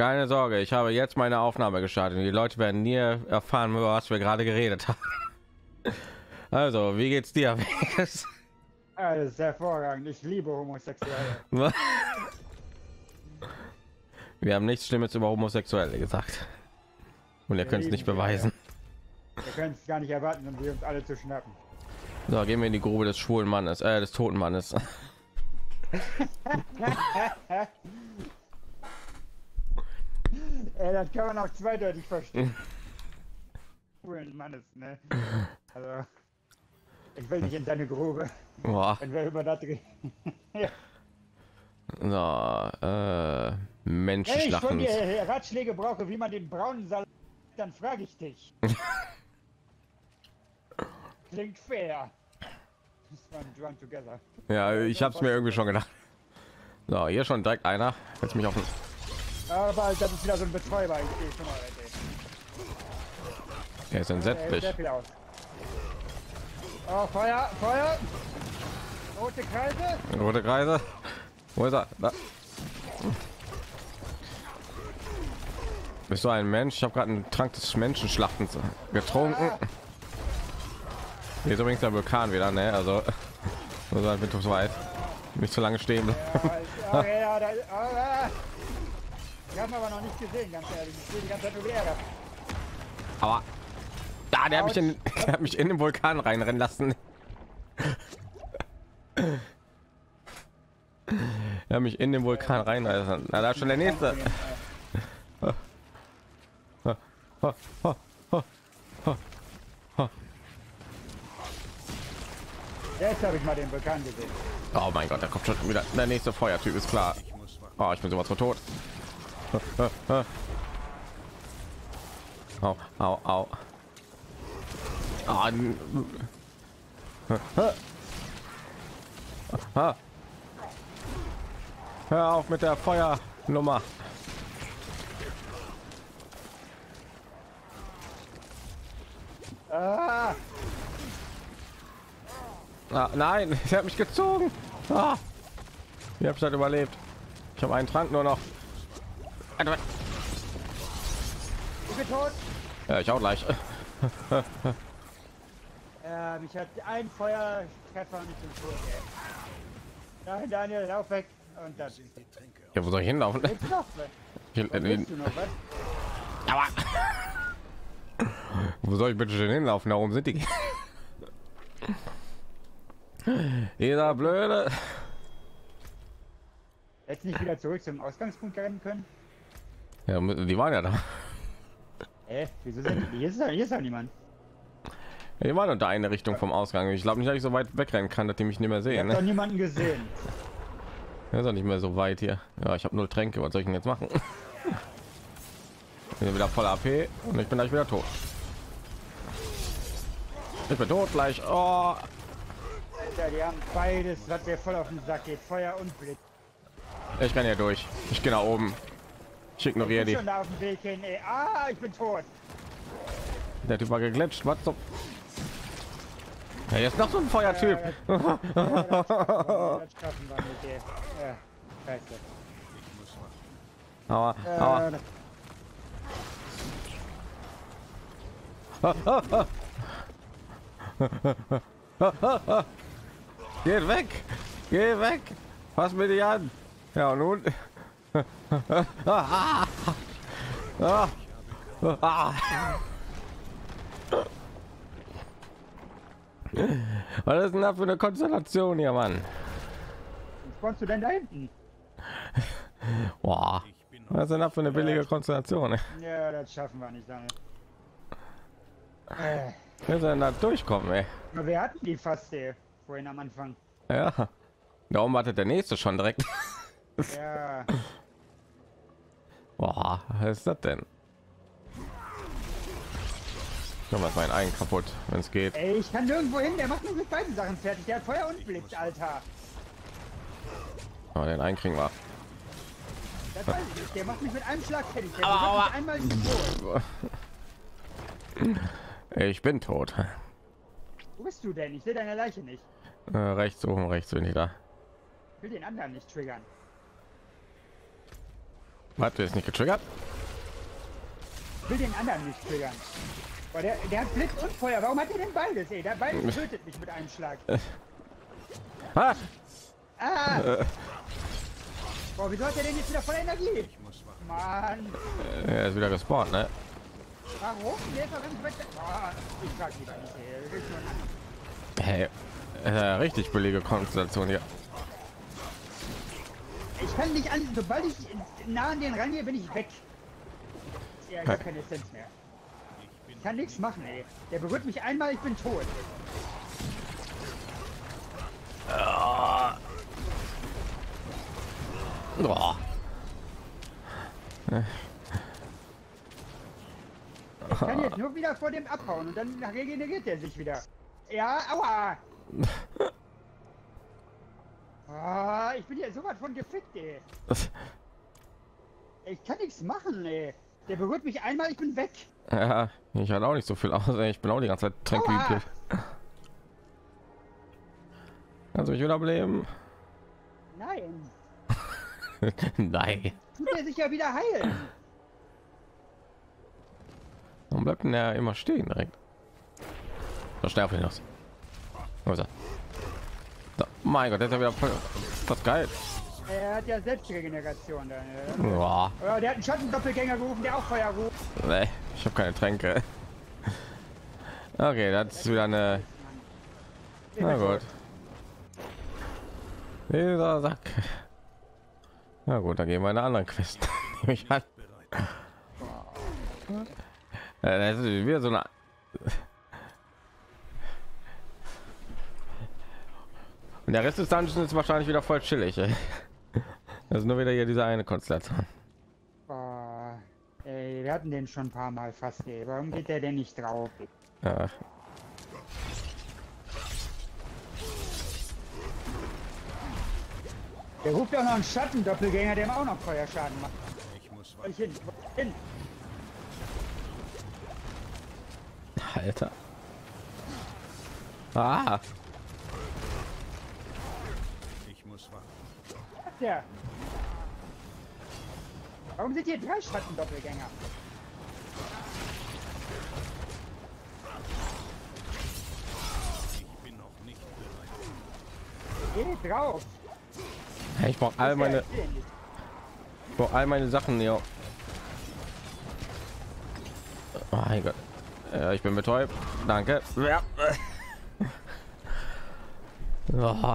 Keine Sorge, ich habe jetzt meine Aufnahme gestartet. Die Leute werden nie erfahren, über was wir gerade geredet haben. Also, wie geht's dir? Alles hervorragend. Ich liebe Homosexuelle. Wir haben nichts Schlimmes über Homosexuelle gesagt. Und ihr könnt es nicht beweisen. Wir können es gar nicht erwarten, um sie uns alle zu schnappen. So, gehen wir in die Grube des schwulen Mannes, des toten Mannes. Das kann man auch zweideutig verstehen. Schwulen Mannes, ne? Also, ich will nicht in deine Grube. Boah. Wenn wir über das reden. Ja. So, Wenn ich von Menschenschlachten. dir Ratschläge brauche, wie man den braunen Salat, dann frage ich dich. Klingt fair. Das war ein Drunk Together. Ja, ich habe es mir irgendwie schon gedacht. So, hier schon direkt einer. Jetzt mich auf den... Aber das ist wieder so ein Betäuber. Ich sehe schon mal. Er ist entsetzlich. Sehr viel aus. Oh, Feuer, Feuer! Rote Kreise! Rote Kreise. Wo ist er? Da. Bist du ein Mensch? Ich habe gerade einen Trank des Menschenschlachtens getrunken. Hier ist übrigens der Vulkan wieder, ne? Also, bitte so weit. Nicht so lange stehen. Ich habe aber noch nicht gesehen, ganz ehrlich. Ich sehe die ganze Zeit nur Ärger. Aber da, der hat mich in den Vulkan reinrennen lassen. Er hat mich in den Vulkan reinreißen. Na, da ist schon der nächste. Jetzt habe ich mal den Vulkan gesehen. Oh mein Gott, da kommt schon wieder der nächste Feuertyp, ist klar. Oh, ich bin sowas von tot. Au, au, au. Hör auf mit der Feuernummer. Ah, Nein, ich habe mich gezogen. Ich habe halt überlebt. Ich habe einen Trank nur noch. ich bin tot. Ja, ich auch gleich. Mich hat ein Feuertreffer nicht zum Tod. Nein, Daniel, lauf weg. Und das ist die Tränke. Ja, wo soll ich hinlaufen? Jetzt noch weg. Willst du noch was? Aber wo soll ich bitte schön hinlaufen? Da oben sind die. Jeder blöde. Jetzt nicht wieder zurück zum Ausgangspunkt rennen können? Ja, die waren ja da. Wieso sind die? Hier ist ja niemand. Die waren unter eine Richtung vom Ausgang. Ich glaube nicht, dass ich so weit wegrennen kann, dass die mich nicht mehr Ich sehen. habe doch Ne? niemanden gesehen. Er ist auch nicht mehr so weit hier. Ja, ich habe 0 Tränke. Was soll ich denn jetzt machen? Ich bin wieder voll AP und ich bin gleich wieder tot. Ich bin tot gleich. Oh. Alter, die haben beides, was mir voll auf den Sack geht. Feuer und Blitz. Ich kann hier durch. Ich gehe nach oben. Ich ignoriere Ich bin die. schon da auf dem Weg hin. Ey. Ah, ich bin tot. Der Typ war geglitscht. Was so? Ja, jetzt noch so ein Feuertyp. Das schaffen wir mit dir. Ja, scheiße. Aua, aua. Geht weg! Geh weg! Fass mir die an! Ja, und nun? Was ist denn da für eine Konstellation hier, Mann? Was kommst du denn da hinten? Boah. Was ist denn da für eine billige Konstellation? Ja, das schaffen wir nicht lange. Wer soll denn da durchkommen, ey? Aber wir hatten die fast vorhin am Anfang. Ja. Darum wartet der nächste schon direkt. Ja. Boah, was ist das denn? Ich mach meinen Eigen kaputt, wenn es geht. Ey, ich kann nirgendwo hin. Der macht nur mit beiden Sachen fertig. Der hat Feuer und Blitz, Alter. Aber den einen kriegen wir. Das weiß ich nicht. Der macht mich mit einem Schlag fertig. Der macht mich einmal tot. Ich bin tot. Wo bist du denn? Ich sehe deine Leiche nicht. Rechts oben, rechts bin ich da. Ich will den anderen nicht triggern. Warte, ist nicht getriggert? Ich will den anderen nicht triggern. Weil der hat Blitz und Feuer. Warum hat er denn beides, ey? Der beides tötet mich mit einem Schlag. Ah! Boah, wieso hat er denn jetzt wieder voll Energie? Mann. Er ist wieder gespawnt, ne? Warum? Der ist doch ganz weit. Boah, ich frag lieber nicht, ey. Das ist nur ein Hey, richtig billige Konstellation hier. Ich kann nicht an, sobald ich nah an den rangehe, bin ich weg. Ja, ich habe keine Essenz mehr. Ich kann nichts machen, ey. Der berührt mich einmal, ich bin tot. Boah. Ich kann jetzt nur wieder vor dem abhauen und dann regeneriert er sich wieder. Ja, aua! Oh, ich bin ja so was von gefickt, ey. Ich kann nichts machen, ey. Der berührt mich einmal, ich bin weg. Ja, ich hatte auch nicht so viel aus. Ich bin auch die ganze Zeit tranquil. Kannst du mich wiederbeleben? Nein. Nein. Tut er sich ja wieder heilen. Warum bleibt denn der immer stehen direkt? Da sterbe ich noch. Wo ist er? Da, mein Gott, der ist ja wieder voll. Das ist geil. Er hat ja Selbstregeneration dann. Boah. Ja, der hat einen Schattendoppelgänger gerufen, der auch Feuer ruft. Nee, ich habe keine Tränke. Okay, das ist wieder eine. Na gut. Dieser Sack. Na gut, dann gehen wir in eine andere Quest. Nehme ich an. Das ist wieder so eine. Und der Rest des Dungeons ist wahrscheinlich wieder voll chillig. Ey. Das ist nur wieder hier diese eine Konstellation. Boah, ey, wir hatten den schon ein paar Mal fast. Ey. Warum geht der denn nicht drauf? Ja. Der ruft auch noch einen Schattendoppelgänger, der ihm auch noch Feuerschaden macht. Ich muss hin. Alter. Ah. Ich muss warten. Ja. Warum sind hier 3 Schattendoppelgänger? Ich bin noch nicht bereit. Geh drauf. Ich brauche all meine Sachen hier. Oh mein Gott. Ja, ich bin betäubt. Danke. Ja. Oh.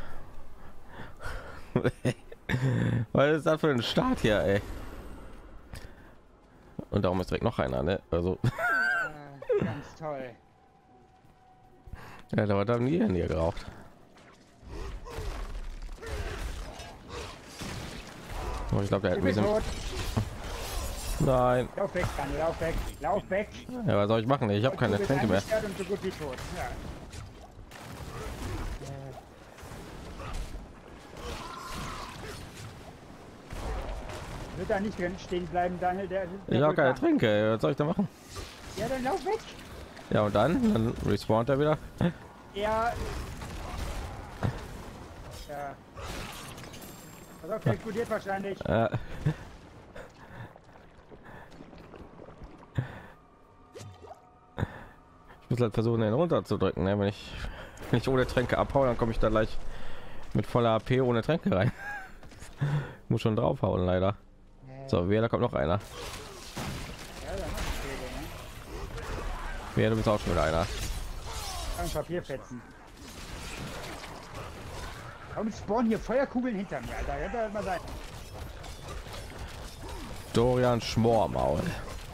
Was ist das für ein Start hier, ey? Und darum ist direkt noch einer, ne? Also. Ganz toll. Ja, da war dann nie geraucht. Oh, ich glaube, der hat ein bisschen. Nein. Lauf weg, Daniel, lauf weg, lauf weg. Ja, was soll ich machen? Ich habe keine Tränke mehr. Und so gut wie tot. Ja. Wird da nicht drin stehen bleiben, Daniel. Der Ich habe keine Tränke. Was soll ich da machen? Ja, dann lauf weg. Ja, und dann respawnt er wieder. Ja. Ja. Also der explodiert wahrscheinlich. Ich muss halt versuchen, den runter zu drücken, ne? Wenn ich ohne Tränke abhaue, dann komme ich da gleich mit voller AP ohne Tränke rein. Muss schon draufhauen, leider. So, wer, da kommt noch einer. Ja, da macht Fehler, ne? Wer, du bist auch schon wieder einer. Kann Papierfetzen. Warum spawnen hier Feuerkugeln hinter mir, Alter? Hätte das mal sein. Dorian Schmormaul.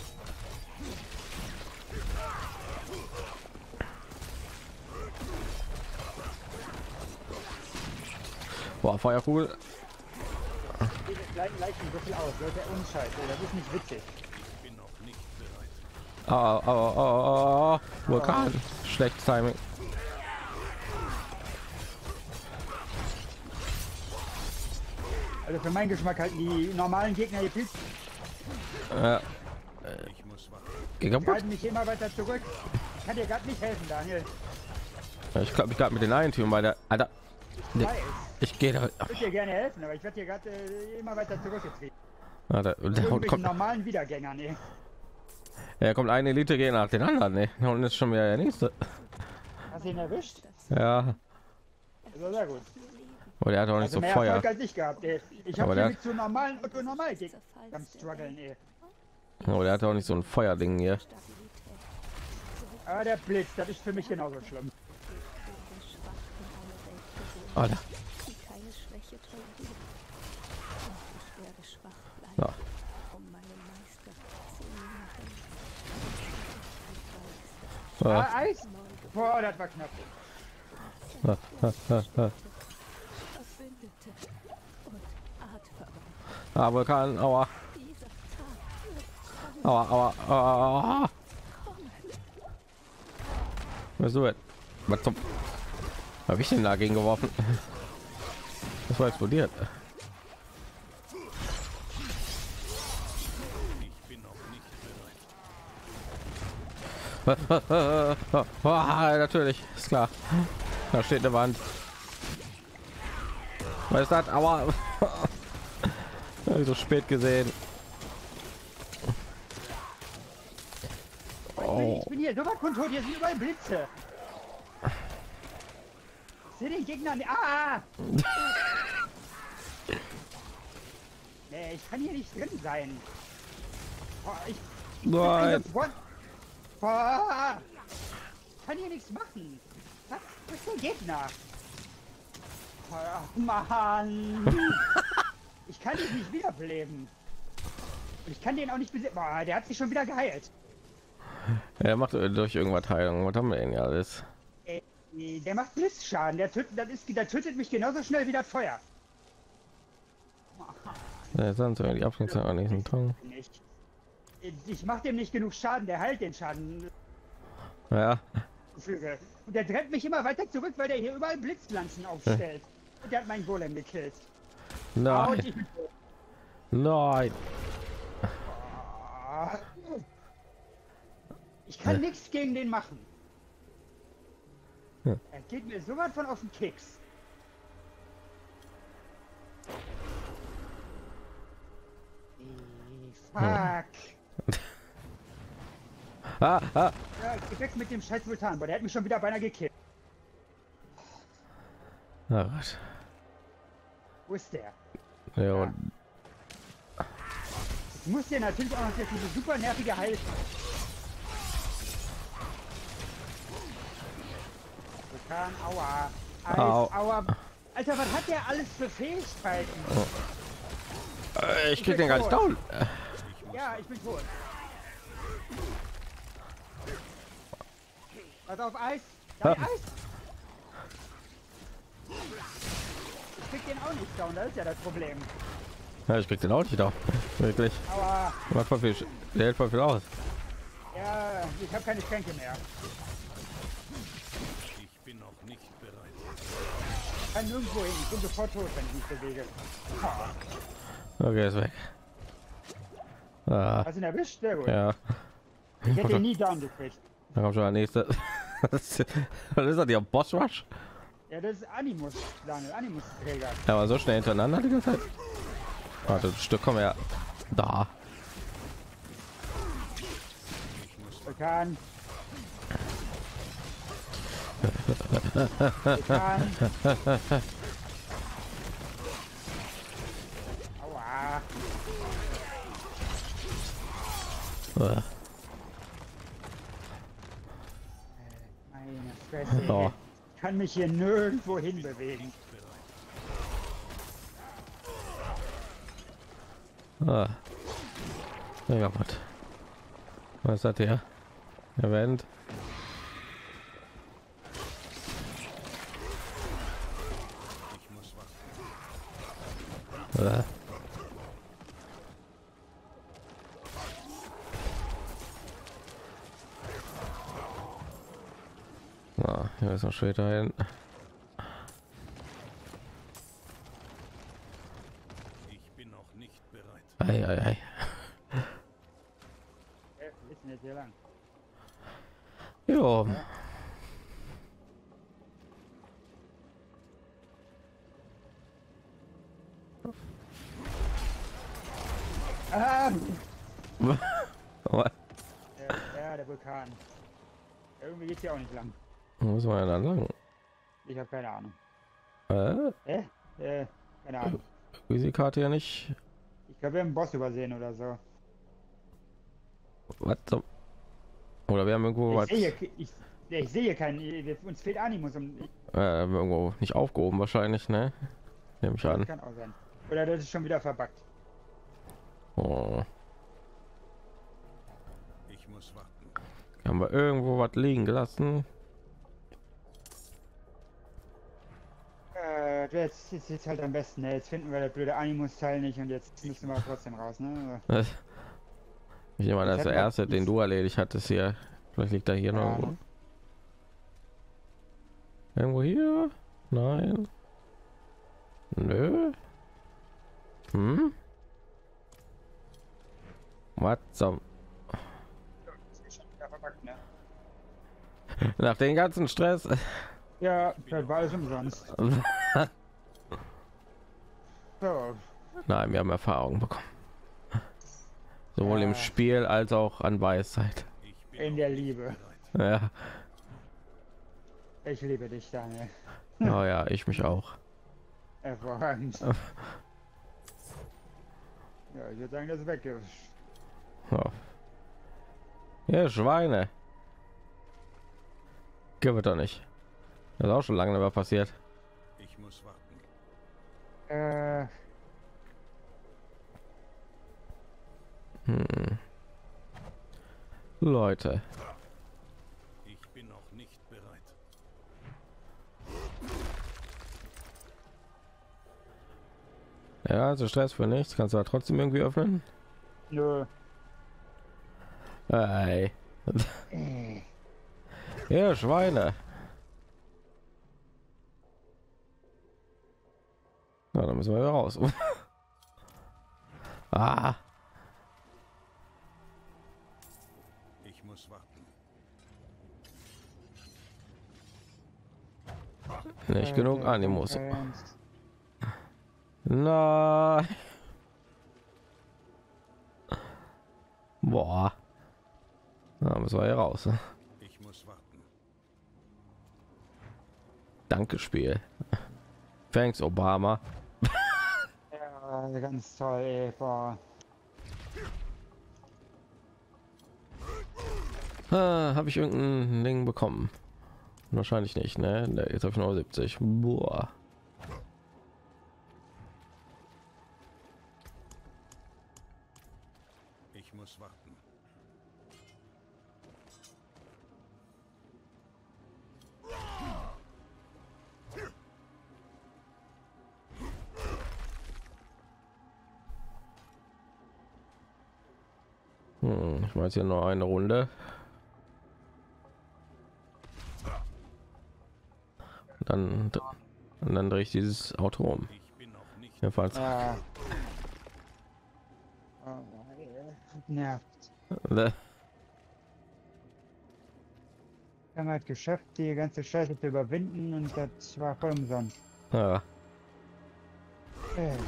Boah, Feuerkugel. Diese kleinen Leichen so viel aus, Leute, Unscheiß, das ist nicht witzig. Ich bin noch nicht bereit. Vulkan. Schlechtes Timing. Also für meinen Geschmack halten die normalen Gegner hier viel Ich muss warten. Geh kaputt. halten mich immer weiter zurück. Ich kann dir gerade nicht helfen, Daniel. Ich glaube, ich gerade mit den Eigentümern bei der. Alter. Ich weiß. Ich gehe da. Ich würde dir gerne helfen, aber ich werde hier gerade immer weiter zurückgetrieben. Ah, da Irgendwelchen kommt, normalen Wiedergängern, ey. ja, kommt eine Elite gehen nach den anderen, ne? Und ist schon wieder der nächste. Hast du ihn erwischt? Ja, Also sehr gut. aber der hat auch nicht Also so mehr Feuer. Erfolg als ich gehabt, ey. Ich Aber hab der hier hat- mit so normalen Otto normal am struggeln, ey. Aber der hat auch nicht so ein Feuerding hier. Aber der Blitz, das ist für mich genauso schlimm. Alter. Die keine Schwäche toleriert. Und ich werde schwach bleiben, Ja. um meinen Meister zu nähren. Ah, Eis? Boah, das war knapp. Verbündete und artverwandt. ah, Vulkan, aua, Dieser Tag wird aua, aua. Was du jetzt? Was zum? Habe ich denn dagegen geworfen? Das war explodiert. Ich bin noch nicht bereit. Natürlich, ist klar. Da steht eine Wand. Was ist das? Aua. Hab ich so spät gesehen. Oh. Ich bin hier so weit kontrolliert, hier sind überall Blitze. Ich sehe den Gegner nicht. Ah! Nee, ich kann hier nicht drin sein. Boah, ich Nein. Boah! Ich kann hier nichts machen. Was ist der Gegner? Ach, Mann! Ich kann ihn nicht wiederbeleben. Und ich kann den auch nicht besiegen. Boah, der hat sich schon wieder geheilt. Er macht durch irgendwas Heilung. Was haben wir denn ja alles? Der macht Blitzschaden. Der tötet mich genauso schnell wie das Feuer. Sonst die Abkürzung an diesem Ton. Nicht. Ich mache dem nicht genug Schaden. Der heilt den Schaden. Ja. Und der trennt mich immer weiter zurück, weil der hier überall Blitzpflanzen aufstellt. Und der hat meinen Golem gekillt. Und Nein. ich bin tot. Nein. Ah. Ich kann nichts gegen den machen. Ja. Er geht mir so weit von auf den Keks. Fuck. Ah, ah. Ja, ich weg mit dem scheiß Vulkan, aber der hat mich schon wieder beinahe gekillt. Na gut. Wo ist der? Ja, und Ich muss dir natürlich auch noch jetzt diese super nervige Heilung. Vulkan, aua. Eis, Au. aua. Alter, was hat der alles für Fähigkeiten? ich krieg den gar nicht down. Ja, ich bin tot. Pass auf, Eis. Da Ha. Eis. Ich krieg den auch nicht down, das ist ja das Problem. Ja, ich krieg den auch nicht down. Wirklich. Aber Macht voll viel, der hält voll viel aus. ja, ich habe keine Tränke mehr. Ich bin noch nicht bereit. Ich kann nirgendwo hin. Ich bin sofort tot, wenn ich mich bewege. Okay, ist weg. Ah, Hast du ihn erwischt? Sehr gut. ja. Ich hätte ihn nie down gekriegt. Da kommt schon der nächste. Was ist das? Die Boss Rush? Ja, das ist Animus, Daniel, Animus-Träger. Ja, aber so schnell hintereinander die ganze Zeit. Warte, ein Stück kommen ja. Da. Vulkan. Vulkan. Aua. Ah. Meine Fresse. Oh. Ich kann mich hier nirgendwo hin bewegen. Ah. Mega gut. Was ist das hier? Event. Ich muss warten. Hier ist noch später hin. Ich bin noch nicht bereit. Ei, ei, ei. Ist nicht sehr lang. Jo. Ah, Aber ja, der Vulkan. Irgendwie geht's hier auch nicht lang. wo muss man ja dann lang? Ich habe keine Ahnung. Äh? Keine Ahnung. Wie ist die Karte ja nicht? Ich glaube, wir haben einen Boss übersehen oder so. Was? Oder wir haben irgendwo was Ich sehe keinen. Uns fehlt Animus. irgendwo nicht aufgehoben wahrscheinlich, ne? Nehme ich Das an. kann auch sein. Oder das ist schon wieder verbuggt. Oh. Ich muss warten. Haben wir irgendwo was liegen gelassen? Jetzt ist jetzt halt am besten. Ne? Jetzt finden wir das blöde Animus-Teil nicht und jetzt müssen wir trotzdem raus. Ne? Ich nehme an, das ist der hätte erste, noch- den du erledigt hattest hier. Vielleicht liegt er hier noch Ja. irgendwo. Irgendwo hier? Nein. Nö. Hm? Was zum... Das ist schon wieder verbuggt, ne? Nach dem ganzen Stress. Ja, das war alles umsonst. So, Nein, wir haben Erfahrung bekommen. Sowohl im Ja. Spiel als auch an Weisheit. Ich bin in noch der nicht Liebe. bereit. Ja, Ich liebe dich, Daniel. oh ja, ich mich auch. Hervorragend. Ja, ich würde sagen, das ist weg ist. Oh. Ja, Schweine. Gibt es doch nicht. Das ist auch schon lange nicht mehr passiert. Ich muss warten. Leute. Ich bin noch nicht bereit. Ja, also Stress für nichts. Kannst du da trotzdem irgendwie öffnen? Nö. Ey. Äh, Ja, Schweine. Na, dann müssen wir wieder raus. Ah, Ich muss warten. nicht genug der Animus. Konkurrenz. Nein. Boah. Da müssen wir hier raus. Ich muss warten. Danke, Spiel. Thanks, Obama. Ja, ganz toll, ey. Boah. Habe ich irgendein Ding bekommen? Wahrscheinlich nicht, ne? Ne, jetzt habe ich noch 70. Boah. Ich muss warten. Ich weiß hier noch eine Runde. Und dann drehe ich dieses Auto um. Ich bin noch nicht. Jedenfalls. Ja. Oh, nervt. Ne? Wir haben halt geschafft, die ganze Scheiße zu überwinden und das war voll umsonst. Ja. Äh,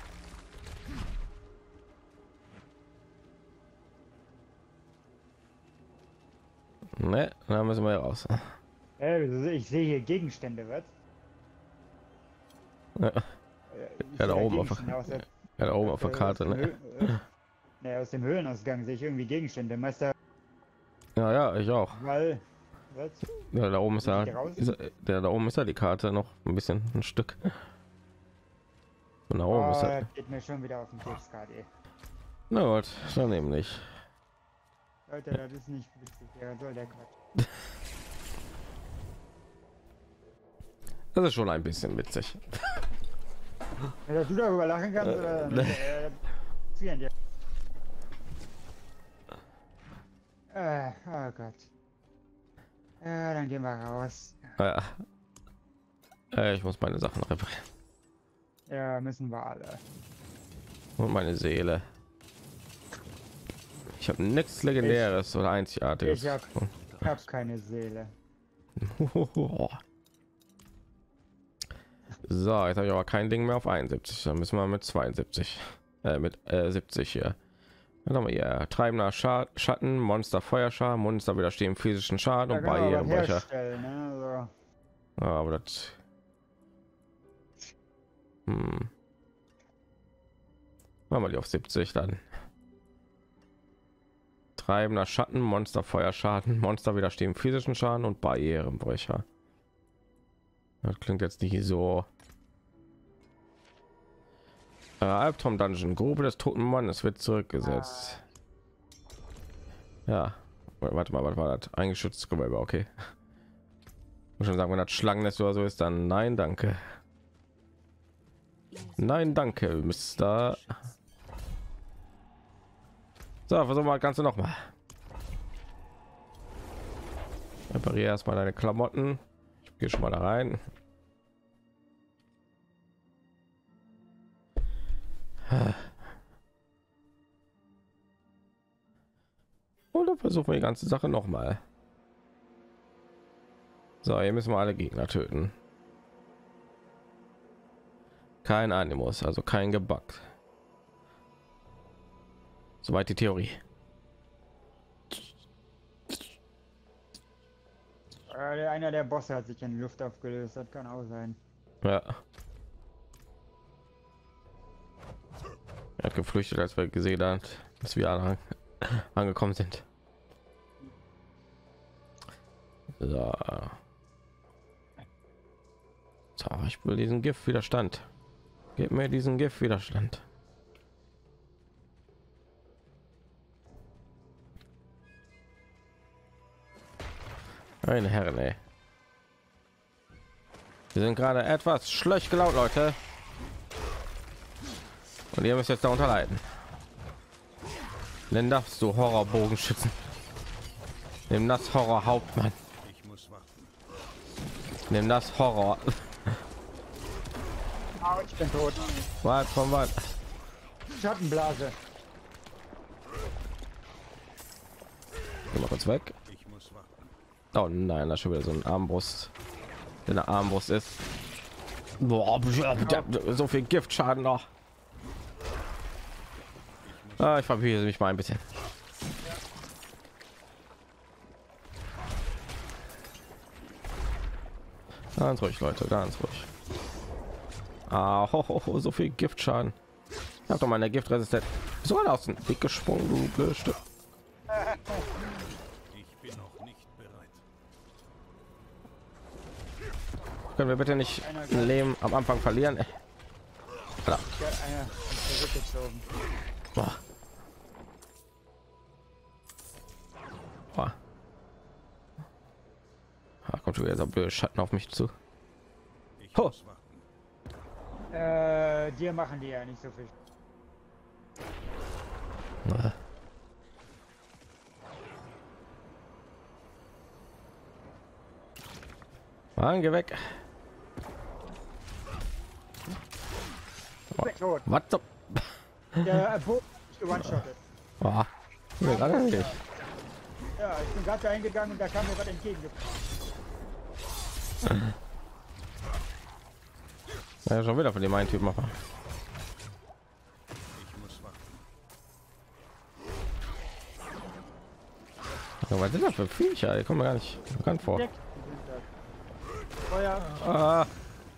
Ne, dann müssen wir hier raus. ich sehe hier Gegenstände, was? Ja, Ich Ja, da sehe oben auf der- Gegenstände aus der- ja, da oben auf der Karte, aus dem ne? Ne, aus dem Höhlenausgang sehe ich irgendwie Gegenstände. Meister, Ja, ja, ich auch. weil. Was? Ja, da oben ist ja, Geht der raus? da oben ist ja die Karte noch ein bisschen ein Stück. Und da oben ist er. Das geht mir schon wieder auf den Keks gerade, ey. Na gut, dann eben nicht. Leute, das ist nicht witzig. Ja, soll der Quatsch. Das ist schon ein bisschen witzig. Ja, dass du darüber lachen kannst, oder? Vielen Dank. Oh Gott. Ja, dann gehen wir raus. Ja. Ich muss meine Sachen reparieren. Ja, müssen wir alle. Und meine Seele. Ich habe nichts Legendäres oder Einzigartiges. Ich hab keine Seele. So, jetzt habe ich aber kein Ding mehr auf 71. Dann müssen wir mit 72, mit 70 hier. Dann haben wir hier treibender Schatten, Monster, Feuerschaden, Monster widerstehen physischen Schaden Da und kann man was Barrierenbrecher. herstellen, ne? Ja, aber das machen wir die auf 70 dann. Treibender Schatten, Monster, Feuerschaden, Monster widerstehen physischen Schaden und Barrierenbrecher. Das klingt jetzt nicht so. Albtraum Dungeon, Grube des toten Mannes wird zurückgesetzt. Ja, warte mal, was war das? Eingeschütztes Gewölbe, okay. Muss schon sagen, wenn das Schlangen oder so ist, dann nein, danke. Nein, danke, Mister. So, versuchen wir das Ganze noch mal. Repariere erstmal deine Klamotten. Ich gehe schon mal da rein. Und dann versuchen wir die ganze Sache noch mal. So, hier müssen wir alle Gegner töten. Kein Animus, also kein gebackt. Soweit die Theorie. Einer der Bosse hat sich in Luft aufgelöst, das kann auch sein. Ja. Er hat geflüchtet, als wir gesehen haben, dass wir angekommen sind. So. So, ich will diesen Giftwiderstand. Gib mir diesen Giftwiderstand. Meine Herren, ey. Wir sind gerade etwas schlecht gelaunt, Leute. Und ihr müsst jetzt darunter leiden. Nenn das du Horrorbogenschützen. Nimm das Horror Hauptmann. Ich muss warten. Nimm das Horror. Oh, ich bin tot. Wart von was? Schattenblase. Geh mal kurz weg. Ich muss warten. Oh nein, das ist schon wieder so ein Armbrust. Der eine Armbrust ist. Boah, so viel Giftschaden noch. Ah, ich verwirre mich mal ein bisschen. Ganz ruhig, Leute, ganz ruhig. Ah, so viel Giftschaden. Ich habe doch meine Giftresistenz. So aus dem Weg gesprungen, du blödes Stück. Ich bin noch nicht bereit. Können wir bitte nicht ein Leben am Anfang verlieren? Ja, einer ist zurückgezogen. Boah. Boah. Ah, kommt schon wieder so blöde Schatten auf mich zu. Ich Ho. muss warten. Dir machen die ja nicht so viel. Mann, geh weg. Ich bin tot. Was? So? Der Boot ist gewone-shottet. Boah. Mir gerade nicht. Ja, ich bin gerade da eingegangen und da kam mir was entgegen. Ja, schon wieder von dem einen Typ machen. Ich muss warten. Ja, was sind das für Viecher? Die kommen mir gar nicht bekannt vor. Direkt. Feuer. Ah,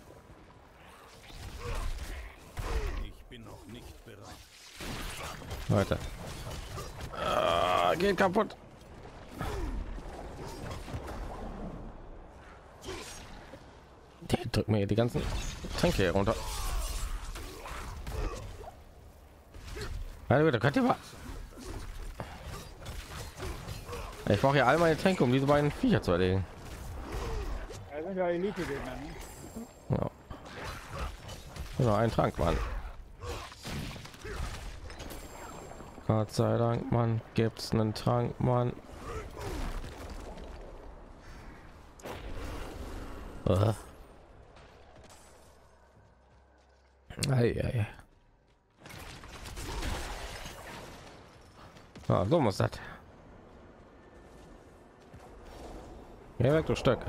Ich bin noch nicht bereit. Leute. Ah, geht kaputt. Die drückt mir die ganzen Tränke hier runter. Also, da könnt ihr mal. Ich brauche ja all meine Tränke, um diese beiden Viecher zu erlegen. Da sind ja Elite-Gegner, ne? Ja. Genau, ein Trank, Mann. Gott sei Dank, Mann, gibt's einen Trank, Mann. Ei. Ja, so muss das. Geh weg, du Stück.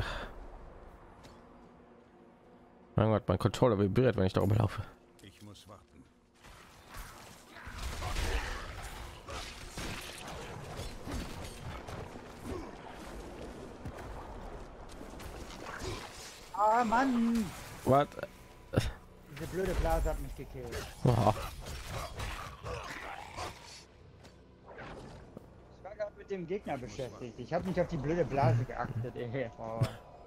Mein Gott, mein Controller vibriert, wenn ich darüber laufe. Ich muss warten. Ah, Mann! Was? Diese blöde Blase hat mich gekillt. Oh. Ich war gerade mit dem Gegner beschäftigt. Ich habe nicht auf die blöde Blase geachtet. Ey. Oh.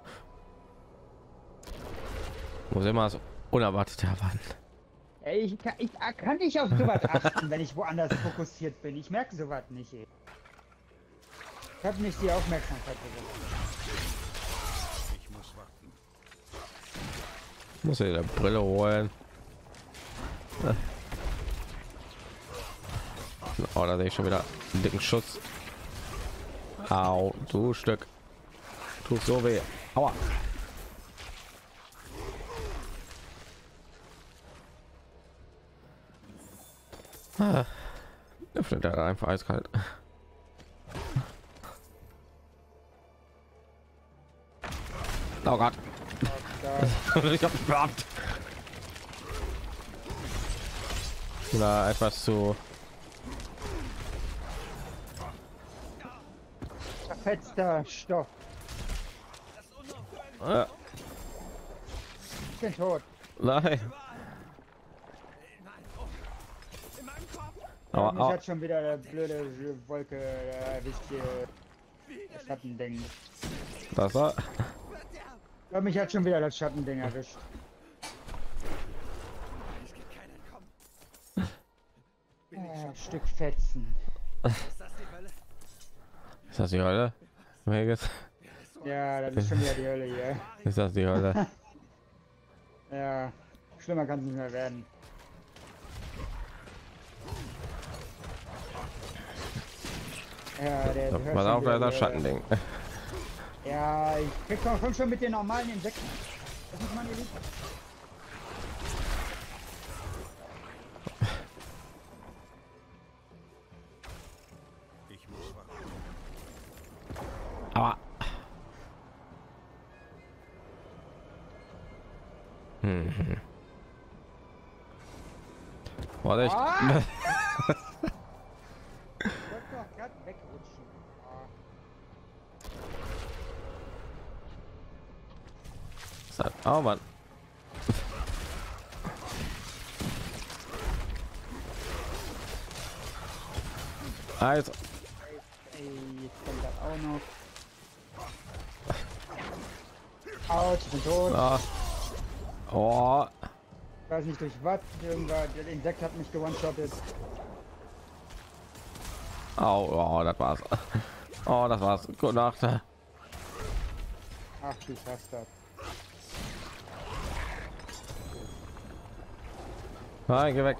Muss immer so unerwartet erwarten. Ey, ich kann nicht auf sowas achten, wenn ich woanders fokussiert bin. Ich merke sowas nicht. Ey. Ich habe nicht die Aufmerksamkeit gewonnen. Ich muss warten. Muss ja die Brille holen. Oh, da sehe ich schon wieder einen dicken Schuss. Au, du Stück. Tut so weh. Aua. Der findet er einfach eiskalt. Oh Gott. Ich hab gehabt. Oder etwas zu Zerfetzter Stoff. Ich bin tot. nein. Ja, Aber mich hat schon wieder der blöde Wolke erwischt hier. Das Schattending. das war Ja, mich hat schon wieder das Schattending erwischt. Stück Fetzen. ist das die Hölle? Vegas? Ja, das ist schon wieder die Hölle hier. Ist das die Hölle? Ja, schlimmer kann es nicht mehr werden. Ja, der So, hört pass schon auf, wieder das die Hölle. Schattending. Ja, ich krieg doch schon mit den normalen Insekten. Das ist meine Liebe. Ich muss warten. Aber hm. Warte, ich Ah! Ich wollte doch gerade wegrutschen. Oh Mann. Also, Ey, jetzt kommt das auch noch. Autsch, ich bin tot. ah. Oh, Ich weiß nicht durch was. Irgendwas, der Insekt hat mich gewone-shottet. au, oh, das war's. Oh, das war's. Gute Nacht. Ach du Bastard. Nein, geh weg.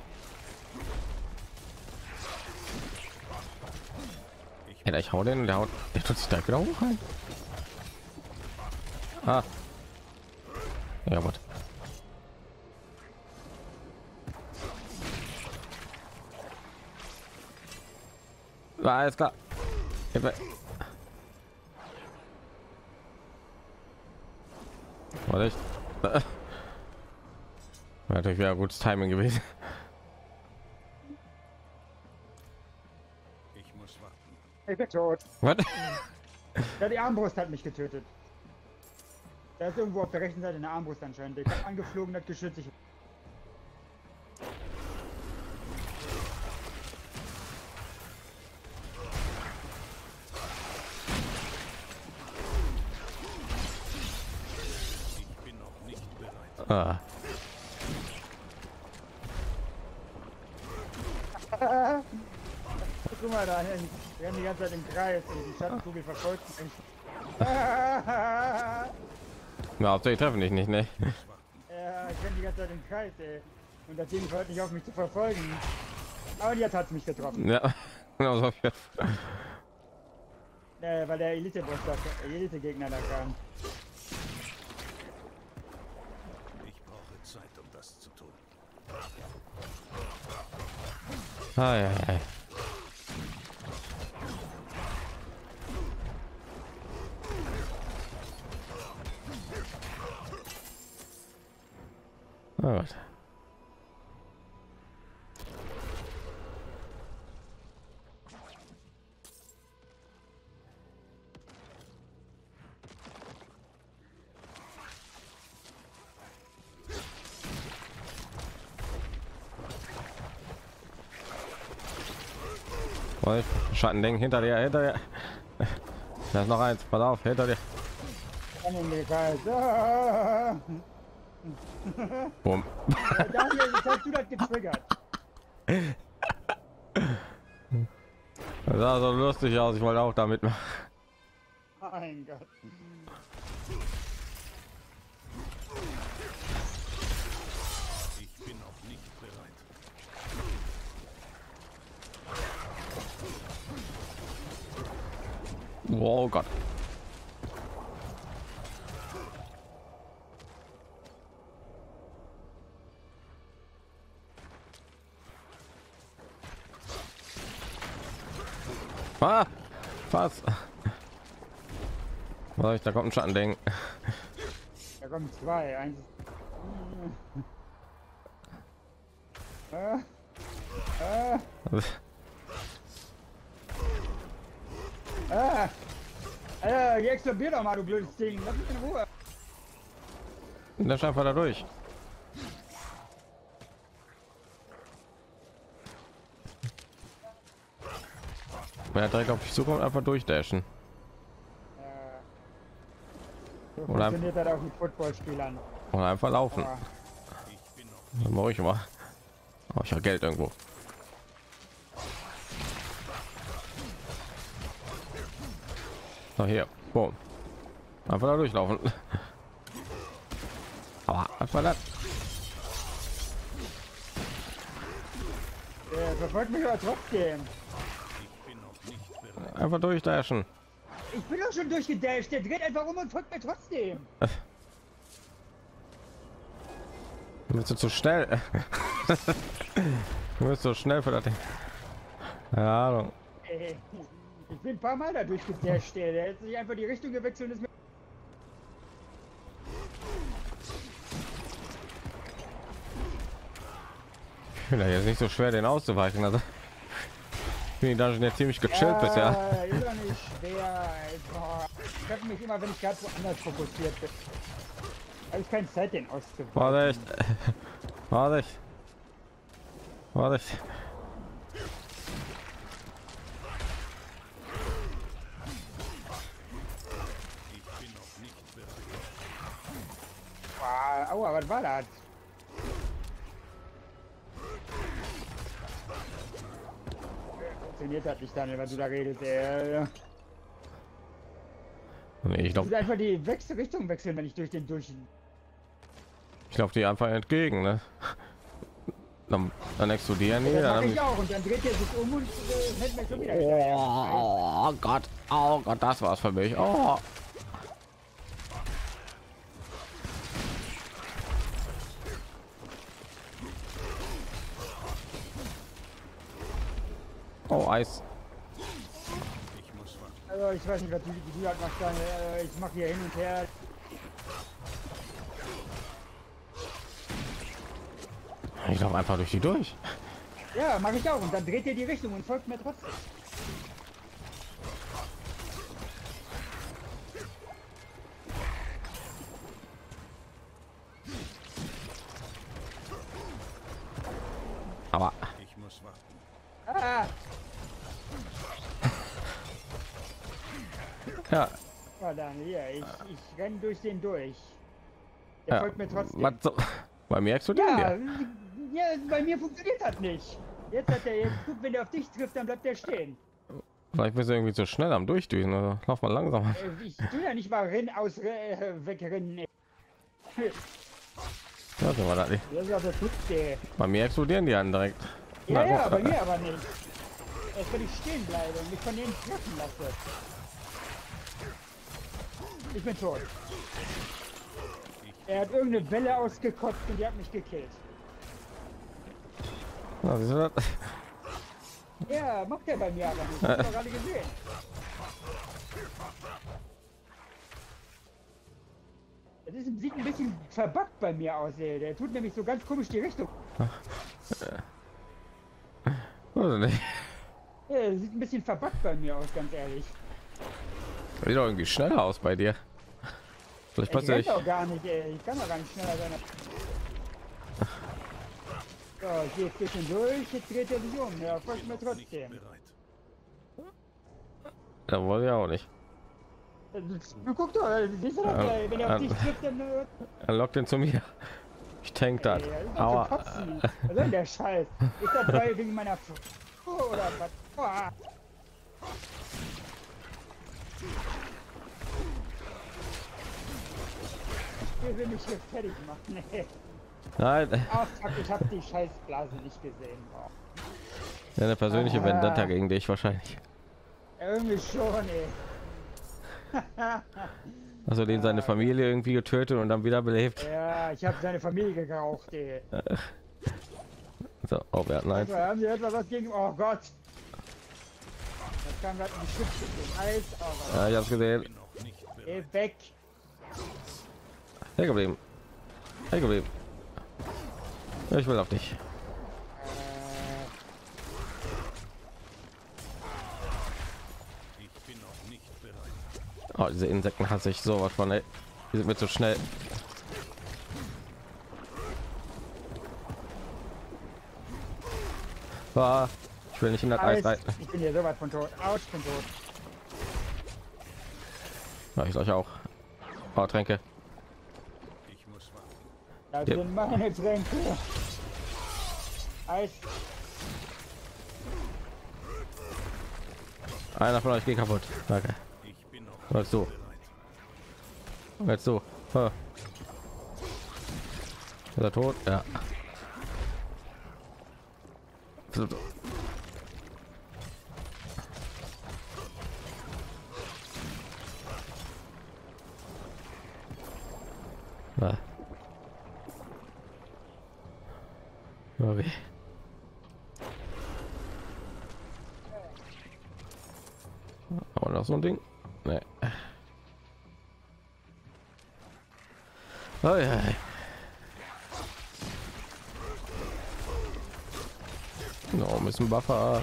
Ja, ich hau den, der tut sich da wieder hoch rein. Ah. Ja, gut. War alles klar. Hilfe. Warte ich. Wäre natürlich wieder gutes Timing gewesen. Ich muss warten. Ich bin tot. Was? Ja, die Armbrust hat mich getötet. Da ist irgendwo auf der rechten Seite eine Armbrust anscheinend. Ich hab angeflogen, das Geschütz. Ich bin noch nicht bereit. Ah. Guck mal da hin. Wir rennen die ganze Zeit im Kreis und die Schattenkugel verfolgt mich. Na, hauptsächlich treffen dich nicht, ne? Ja, ich renne die ganze Zeit im Kreis, ey. Und das Ding hört nicht auf mich zu verfolgen. Aber jetzt hat es mich getroffen. Ja, genau so. Weil der Elite-Gegner da kam. Ich brauche Zeit, um das zu tun. Ah, ja, ja. Oh Gott. Schattending hinter dir, hinter dir. Da ist noch eins, pass auf, hinter dir. Kann in den Kreis. Ah. Boom. Daniel, jetzt hast du das getriggert. Das sah so lustig aus, ich wollte auch damit machen. Mein Gott. Ich bin noch nicht bereit. Oh Gott. Ah, was? Was? Da kommt ein Schattending. Da kommen zwei. Eins. Alter, explodier doch mal, du blödes Ding. Lass mich in Ruhe. Der schafft da durch. Wenn er direkt auf dich zukommt, einfach durchdashen. So Oder funktioniert das auch mit Footballspielern. Oder einfach laufen. Aber Dann mache ich mal. Oh, ich habe Geld irgendwo. So, hier. Boom. Einfach da durchlaufen. Aber einfach das. der verfolgt mich aber trotzdem. Ich bin noch nicht bereit. Einfach durchdashen. Ich bin doch schon durchgedasht. Der dreht einfach um und folgt mir trotzdem. Du bist zu schnell. Du bist so schnell für das Ding. Ja, Ahnung. Ich bin ein paar Mal da durchgedasht. Der hat sich einfach die Richtung gewechselt und ist mir. Ich finde jetzt nicht so schwer, den auszuweichen. Also ich bin da schon jetzt ziemlich gechillt bisher. Ist doch nicht schwer. Boah. Ich treffe mich immer, wenn ich gerade woanders fokussiert bin. Habe ich keine Zeit, den auszuweichen. Vorsicht. Vorsicht. Vorsicht. Ich bin noch nicht bereit. Boah, aua, was war das? Funktioniert das nicht, Daniel, was du da redest, ey. Nee, ich Ich glaube, will einfach die Richtung wechseln, wenn ich durch den durch. die einfach entgegen, ne? Dann explodieren die. Das mache Dann ich auch und dann dreht er sich um und hält mich schon wieder hinterher. oh Gott, das war's für mich. Oh. Oh, Eis. Ich muss warten. Also ich weiß nicht, was du halt machst, Daniel. Ich mache hier hin und her. Ich laufe einfach durch die durch. Ja, mache ich auch und dann dreht er die Richtung und folgt mir trotzdem. Aber Ich muss warten. Ah, ja, oh, Daniel, hier, ich renne durch den durch. Der ja. folgt mir trotzdem. Was so? Bei mir explodieren Ja, die. ja, bei mir funktioniert das nicht. Jetzt hat er jetzt, guck, wenn er auf dich trifft, dann bleibt er stehen. Vielleicht bist du irgendwie so schnell am Durchdüsen. Also lauf mal langsam. Ich tu ja nicht mal wegrennen. Ja, so war das nicht. Das ist aber gut, ey. Bei mir explodieren die dann direkt. Ja, Na, ja, guck. bei mir aber nicht. Erst wenn ich stehen bleibe und mich von denen treffen lasse. Ich bin tot. Er hat irgendeine Welle ausgekotzt und die hat mich gekillt. Na, siehst du das? Ja, macht er bei mir aber nicht. Das hab ich doch gerade gesehen. Das ist, sieht ein bisschen verbuggt bei mir aus, ey. Der tut nämlich so ganz komisch die Richtung. Weiß ich nicht. Ja, der sieht ein bisschen verbuggt bei mir aus, ganz ehrlich. Sieht doch irgendwie schneller aus bei dir. Vielleicht Ich passt renn ich. doch gar nicht, ey. Ich kann doch gar nicht schneller sein. So, ich gehe jetzt ein bisschen durch, jetzt dreht er sich um. Ja, folgt mir trotzdem. Bereit. Da wollen wir auch nicht. Du guck doch, siehst du doch, wenn er auf dich trifft, dann... Dann lockt den zu mir. Ich tank das. Aua. Was ist denn der Scheiß? Ist das weil wegen meiner... Oder was? Boah. Ich will mich hier fertig machen. Nein. Ach, fuck, ich hab die Scheißblase nicht gesehen. Oh. Ja, eine persönliche Vendetta gegen dich wahrscheinlich. Irgendwie schon, ey. Also den seine Familie irgendwie getötet und dann wieder belebt. Ja, ich habe seine Familie geraucht, ey. So, oh, wir hatten eins. Also, haben Sie etwa was gegen... Oh Gott. Das kam gerade ein Geschütz in Eis. Oh, Ja, ich hab's gesehen. Bin noch nicht bereit. geh weg. Hey geblieben. Hey geblieben. Ja, ich will auf dich. Ich bin noch nicht bereit. Oh, diese Insekten hasse ich sowas von, ey. Die sind mir zu schnell. Ah, ich will nicht in das Eis rein. Ich bin hier so weit von tot. Autsch, ich bin tot. Ja, ich gleich auch. Oh, Tränke. Ich muss warten. Das Ja. sind meine Tränke. Eis. Einer von euch geht kaputt. Danke. Ich bin noch Jetzt du. bereit. Jetzt du. Ah. Ist er tot? Ja. Ah. Okay. Aber noch so ein Ding? Nee. Oh ja. No, müssen Buffer.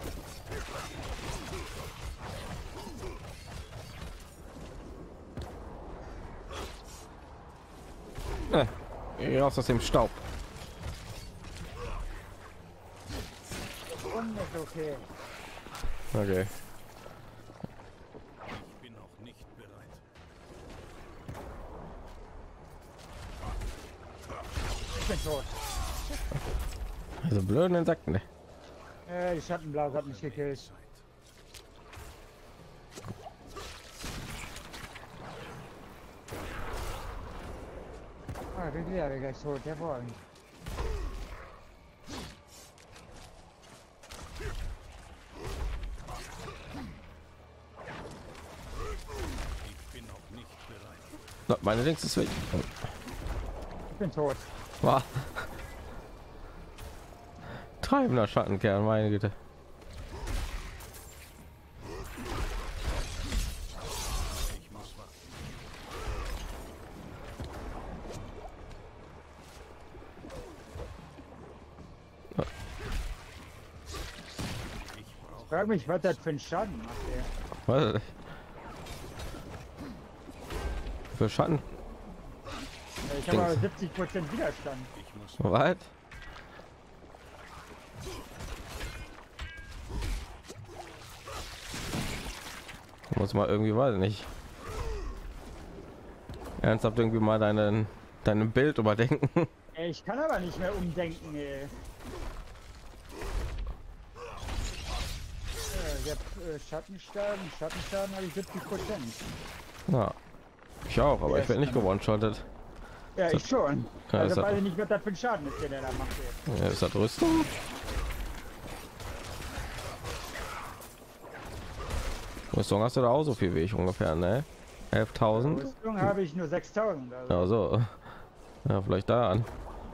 Raus aus dem Staub. Und ist okay. Okay. Ich bin noch nicht bereit. Ich bin tot. Diese blöden Insekten. Ne? Die Schattenblase hat mich gekillt. Zeit. Ah, bin wieder gleich tot. Hervorragend. Ich bin noch nicht bereit. So, meine Links ist weg. Ich bin tot. Wow. Treibender Schattenkern, meine Güte. Ich muss warten. Ich brauche Frag mich, was das für ein Schaden macht, ey. Was? Für Schatten? Ich habe aber 70% Widerstand. ich muss Was? Muss mal irgendwie, weiß nicht. Ernsthaft irgendwie mal dein Bild überdenken. Ey, ich kann aber nicht mehr umdenken, ey. Ich hab Schattenschaden habe ich 70%. Ja, ich auch, aber ich werde nicht gewone-shottet. Ja, ich schon. Ja, Also ist das- weiß ich nicht, was das für ein Schaden ist, den er da macht, ey. Ja, ist das Rüstung? Rüstung hast du da auch so viel wie ich ungefähr, ne? 11.000? Rüstung habe ich nur 6000. Also. Ja, so. Ja, vielleicht da an.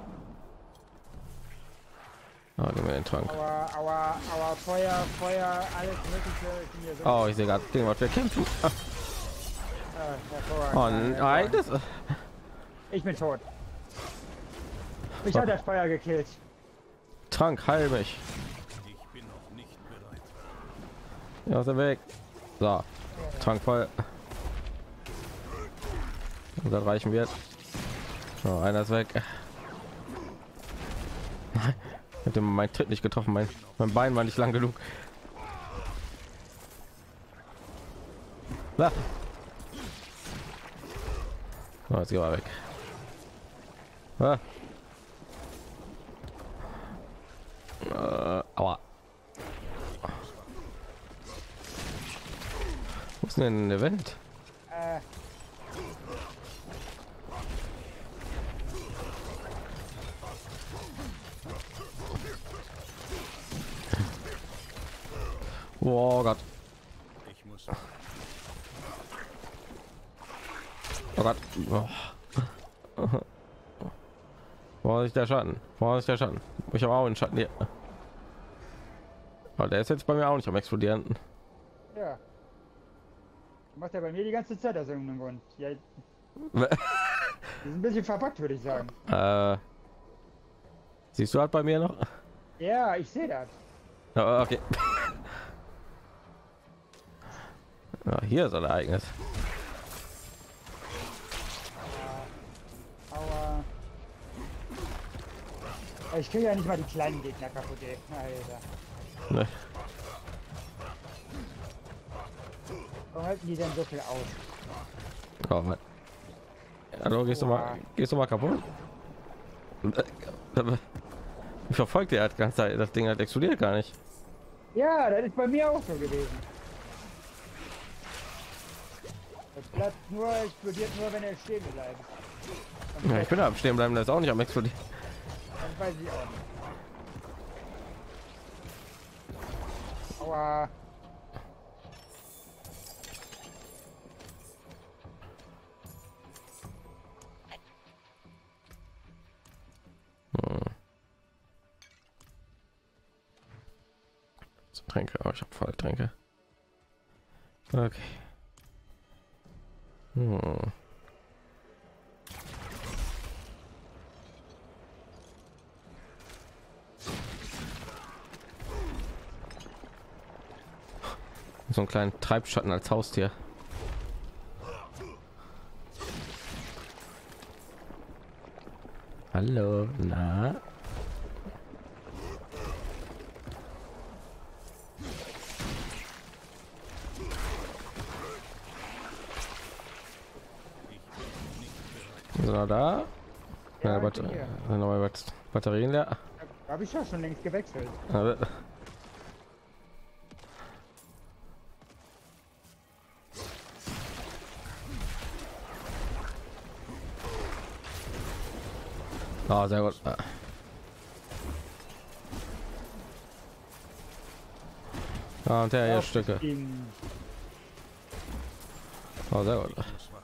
Ah, gib mir den Trank. Aua, Feuer, alles mögliche. Ich bin hier so Oh, ich sehe gerade, gegen was wir kämpfen. Oh hervorragend. nein, das Ich bin tot. Mich hat das Feuer gekillt. Trank, heil mich. Ich bin noch nicht bereit. Ja, aus dem Weg. So, Trank voll. Und das reichen wird. So, einer ist weg. Hätte mein Tritt nicht getroffen, mein Bein war nicht lang genug. Na. Oh, jetzt geh mal weg. Ah. Aua. Wo ist denn der Welt? Oh Gott. Ich muss. Oh Gott. Oh. Vorsicht der Schatten. Vorsicht der Schatten. Ich habe auch einen Schatten hier. Aber der ist jetzt bei mir auch nicht am explodieren. Ja. Macht er bei mir die ganze Zeit aus irgendeinem Grund. Ja, die sind ein bisschen verpackt, würde ich sagen. Siehst du halt bei mir noch? Ja, ich sehe das. Oh, okay. Ja, hier ist ein Ereignis. Aber ich kriege ja nicht mal die kleinen Gegner kaputt, ey. Alter. Ne. Warum halten die denn so viel aus? Oh, Mann. Hallo, gehst du mal kaputt? Ich verfolgt der die ganze Zeit. Das Ding hat explodiert gar nicht. Ja, das ist bei mir auch so gewesen. Das platzt nur, explodiert nur, wenn er stehen bleibt. Ja, ich bin am Stehen bleiben, das ist auch nicht am explodieren. Das weiß ich auch nicht. Aua. So, Tränke, oh, ich habe voll Tränke. Okay. So einen kleinen Treibschatten als Haustier. Hallo, na? So, da. Ja, Neue Batterien leer. habe ich ja schon längst gewechselt. Ah, sehr gut. Ah, und der hier Stücke. Oh, sehr gut.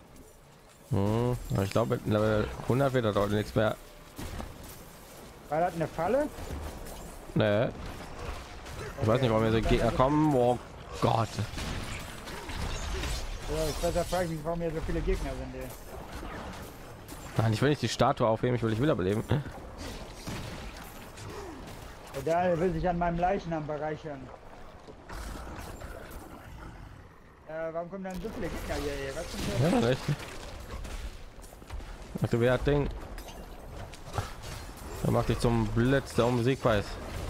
Ich glaube, mit Level 100 wird das heute nichts mehr. War das eine Falle? Nee. Ich weiß nicht, warum wir so Gegner kommen. Oh Gott. Ja, ich frage mich, warum hier so viele Gegner sind. Ey. Nein, ich will nicht die Statue aufheben, ich will dich wiederbeleben. Der will sich an meinem Leichnam bereichern. Warum kommen dann so viele Gegner hier? Ey? Was ist Ja, echt. Ach, du wer Ding. Er macht dich zum Blitz, der um Sieg weiß.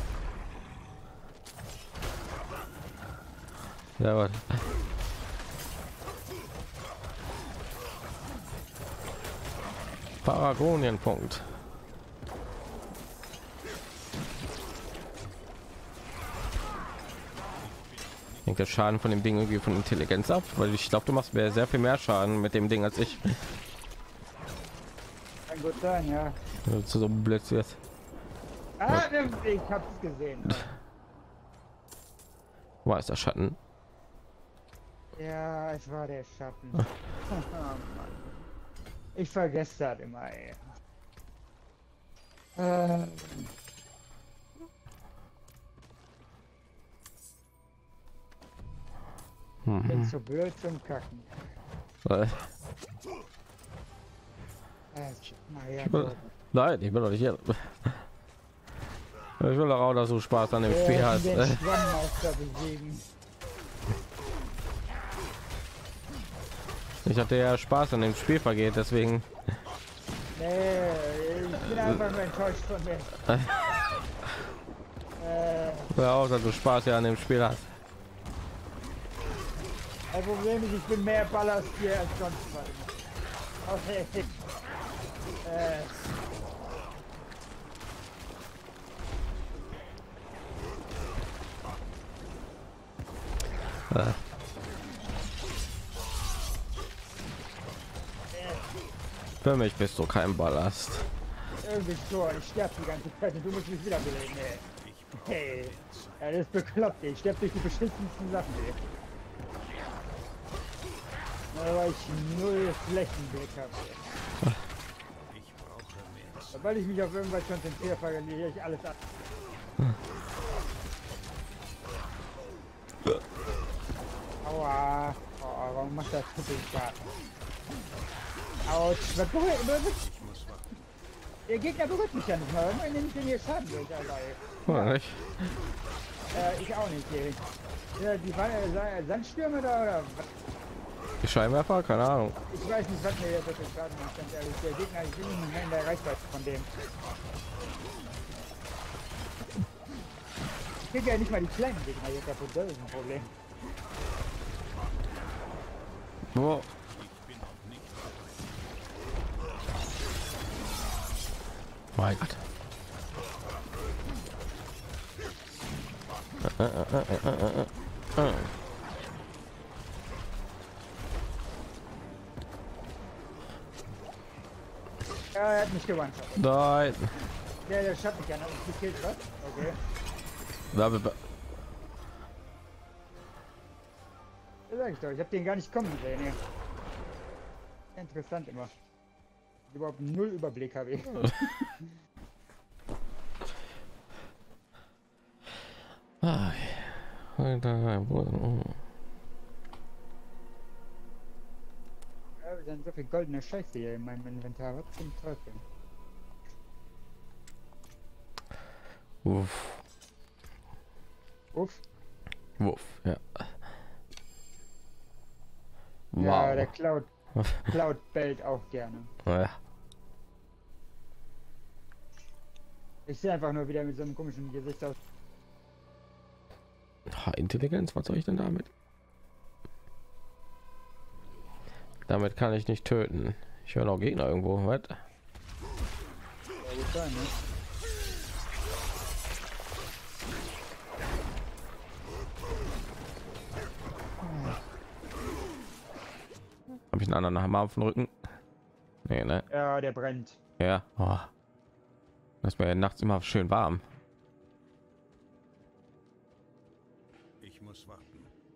Ja, was? Paragonien-Punkt. Hängt der Schaden von dem Ding irgendwie von Intelligenz ab? Weil ich glaube, du machst mir sehr viel mehr Schaden mit dem Ding als ich. Kann gut sein, ja. Zu so einem Blitz jetzt. Ah, ich hab's gesehen. Wo ist der Schatten? Ja, es war der Schatten. Oh, Mann. Ich vergesse das immer, ey. Bin zu blöd zum Kacken. Naja, Nein, ich bin doch nicht hier. Ich will doch auch, dass du Spaß an dem Spiel hast. Den Schwammmeister besiegen. Ich hatte ja Spaß an dem Spiel vergeht, deswegen. Nee, ich bin einfach nur enttäuscht von mir. Ja, auch, dass du Spaß ja an dem Spiel hast. Das Problem ist, ich bin mehr Ballast hier als sonst was. Okay. Für mich bist du kein Ballast. Irgendwie schon, ich sterbe die ganze Zeit und du musst mich wiederbeleben, ey. Hey, ja, das ist bekloppt, ey. Ich sterbe durch die beschissensten Sachen, ey. Na, weil ich null Flächenblick habe. Sobald ich mich auf irgendwas konzentriere, verliere ich alles ab. Aua. Oh, warum macht das so viel Spaß? Autsch, was berührt? Der Gegner berührt mich ja nicht mal. Immerhin nehme ich den hier Schaden durch, dabei. Ja, nicht. Ich auch nicht, ey. Ja, die Sandstürme da oder was? Die Scheinwerfer, keine Ahnung. Ich weiß nicht, was mir jetzt wirklich Schaden macht, ganz ehrlich. Der Gegner, ich bin nicht mehr in der Reichweite von dem. Ich kriege ja nicht mal die kleinen Gegner hier kaputt, das ist ein Problem. Wo? Mein Gott. Ja, er hat mich gewandt. Nein. Der schafft mich ja noch nicht gekillt, was? Okay. Das sag ich doch, ich hab den gar nicht kommen sehen. Hier. Interessant immer. Überhaupt null Überblick habe ich. Ja, wir sind so viel goldene Scheiße hier in meinem Inventar. Was zum Teufel? Uff. Uff. Wuff, ja. Wow. Ja, der Cloud bellt auch gerne. Ja. Ich sehe einfach nur wieder mit so einem komischen Gesicht aus. Intelligenz, was soll ich denn damit? Damit kann ich nicht töten. Ich höre noch Gegner irgendwo. Was? Ja, gut sein, ne? Habe ich einen anderen Hammer auf dem Rücken? Nee, ne? Ja, der brennt. Ja. Oh. Das wäre ja nachts immer schön warm. Ich muss warten.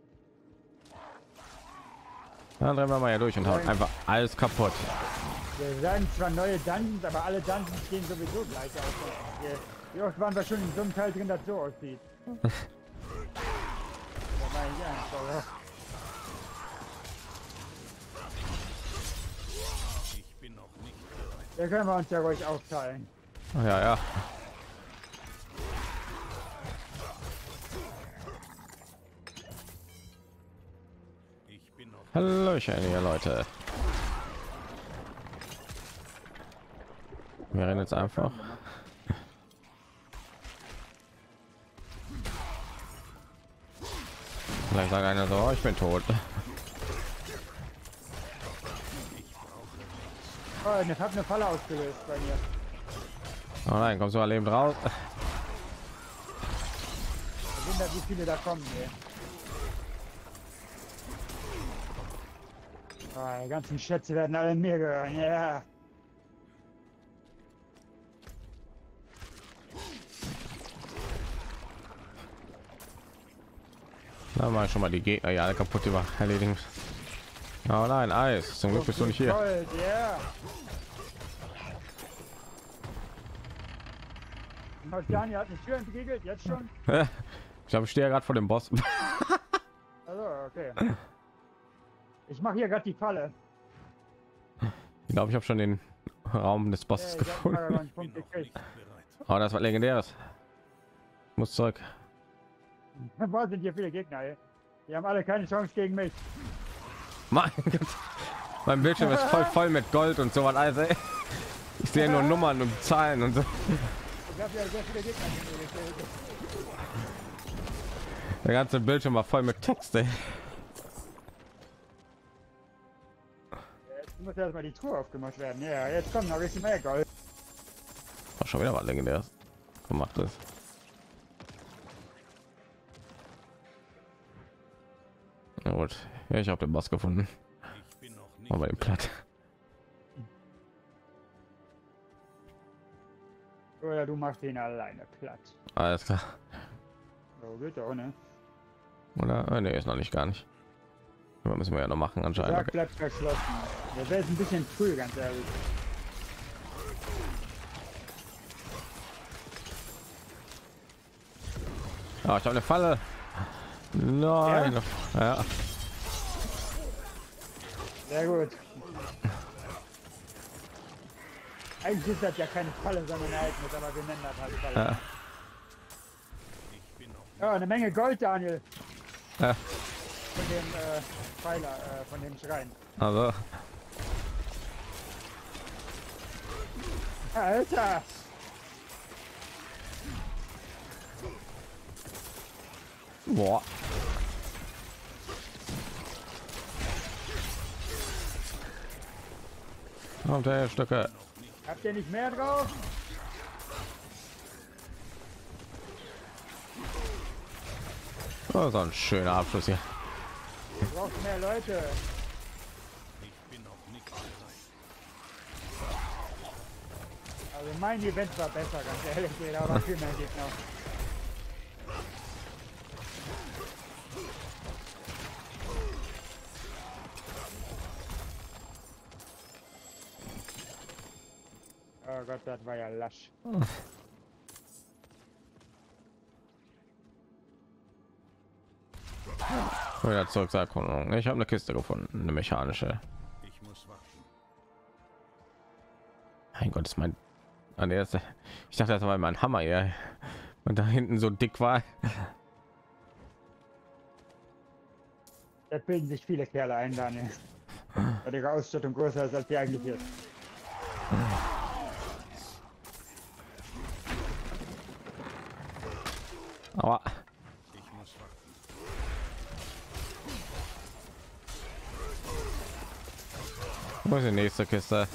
Dann rennen wir mal hier durch und hauen einfach alles kaputt. Wir sagen zwar neue Dungeons, aber alle Dungeons sehen sowieso gleich aus. Wie oft waren wir schon in so einem Teil drin, das so aussieht? Da war ich ja, Ich bin noch nicht bereit. da können wir uns ja ruhig aufteilen. Ja, ja. Ich bin noch. Hallöchen, ihr Leute. Wir rennen jetzt einfach. Vielleicht sagt einer so, oh, ich bin tot. Oh, ich habe eine Falle ausgelöst bei mir. Oh nein, kommst du mal lebend raus? Wunder, wie viele da kommen hier. Oh, die ganzen Schätze werden alle mir gehören, ja. Na mal schon mal die Gegner ja alle kaputt über erledigen. Oh nein, Eis. Zum Glück bist du nicht hier. Gold, ja. Daniel hat eine Tür entriegelt, jetzt schon? Ich glaube, ich stehe ja gerade vor dem Boss. Also, okay. Ich mache hier gerade die Falle. Ich glaube, ich habe schon den Raum des Bosses Ich hab gefunden. einen Ich bin Punkt noch gekriegt. nicht bereit. Oh, das war legendäres. Ich muss zurück. Boah, sind hier viele Gegner, ey. Die haben alle keine Chance gegen mich. Mein Gott. Mein Bildschirm ist voll mit Gold und so was. Also, ey. Ich sehe nur Nummern und Zahlen und so. Ich habe ja sehr viele Gegner gegen mich gekillt. Der ganze Bildschirm war voll mit Text. Ey. Muss erstmal die Truhe aufgemacht werden. Ja, jetzt kommt noch ein bisschen mehr Gold. War schon wieder was legendäres gemacht ist. Na gut, ja, ich habe den Boss gefunden. Ich bin noch nicht Aber den platt. Oder du machst ihn alleine platt. Alles klar. So geht auch, ne? Oder? Ne, ist noch nicht gar nicht. Aber müssen wir ja noch machen anscheinend. Sag, bleibt verschlossen. Das wäre jetzt ein bisschen früh, ganz ehrlich. Ah, ich habe eine Falle. Nein. Ja. Sehr gut. Eigentlich ist das ja keine Falle, sondern ein Ereignis, aber wir nennen das halt Falle. Ja. Ich bin noch Ja, eine Menge Gold, Daniel. Ja. Von dem Pfeiler, von dem Schrein. Also, Alter! boah. Kommt der Stücke. Habt ihr nicht mehr drauf? Oh, so ein schöner Abschluss hier. Ihr braucht mehr Leute. Ich bin noch nicht bereit. Also mein Event war besser, ganz ehrlich, aber viel mehr geht noch. Oh Gott, das war ja lasch. Wieder zurück zur Erkundung. Ich habe eine Kiste gefunden, eine mechanische. Ich muss warten. Mein Gott, ist mein. An der erste. Ich dachte, das war mein Hammer hier. Und da hinten so dick war. Da bilden sich viele Kerle ein, Daniel. Weil ihre Ausstattung größer ist, als die eigentlich ist. Aber Ich muss warten. wo ist die nächste Kiste?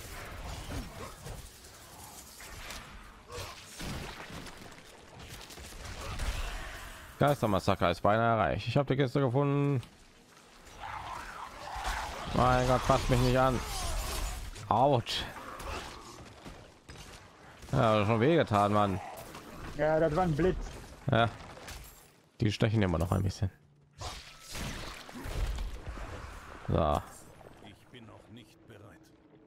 Geistermassaker ist beinahe erreicht. Ich habe die Kiste gefunden. Mein Gott, fasst mich nicht an. Autsch. Ja, schon wehgetan, Mann. Ja, das war ein Blitz. Ja. Die stechen immer noch ein bisschen. So. Ich bin noch nicht bereit.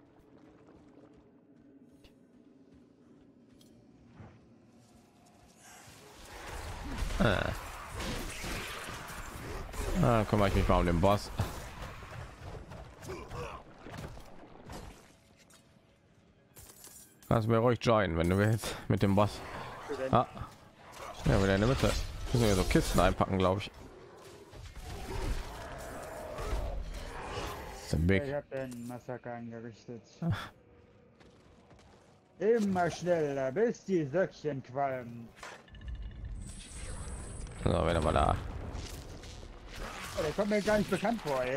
Kümmere ich mich mal um den Boss. Kannst mir ruhig joinen, wenn du willst, mit dem Boss. Ah. Ja, wieder in der Mitte. Müssen wir so Kisten einpacken, glaube ich. Big. Ich habe den Massaker angerichtet. Immer schneller, bis die Söckchen qualmen. So, wenn er mal da. Oh, der kommt mir gar nicht bekannt vor, ey.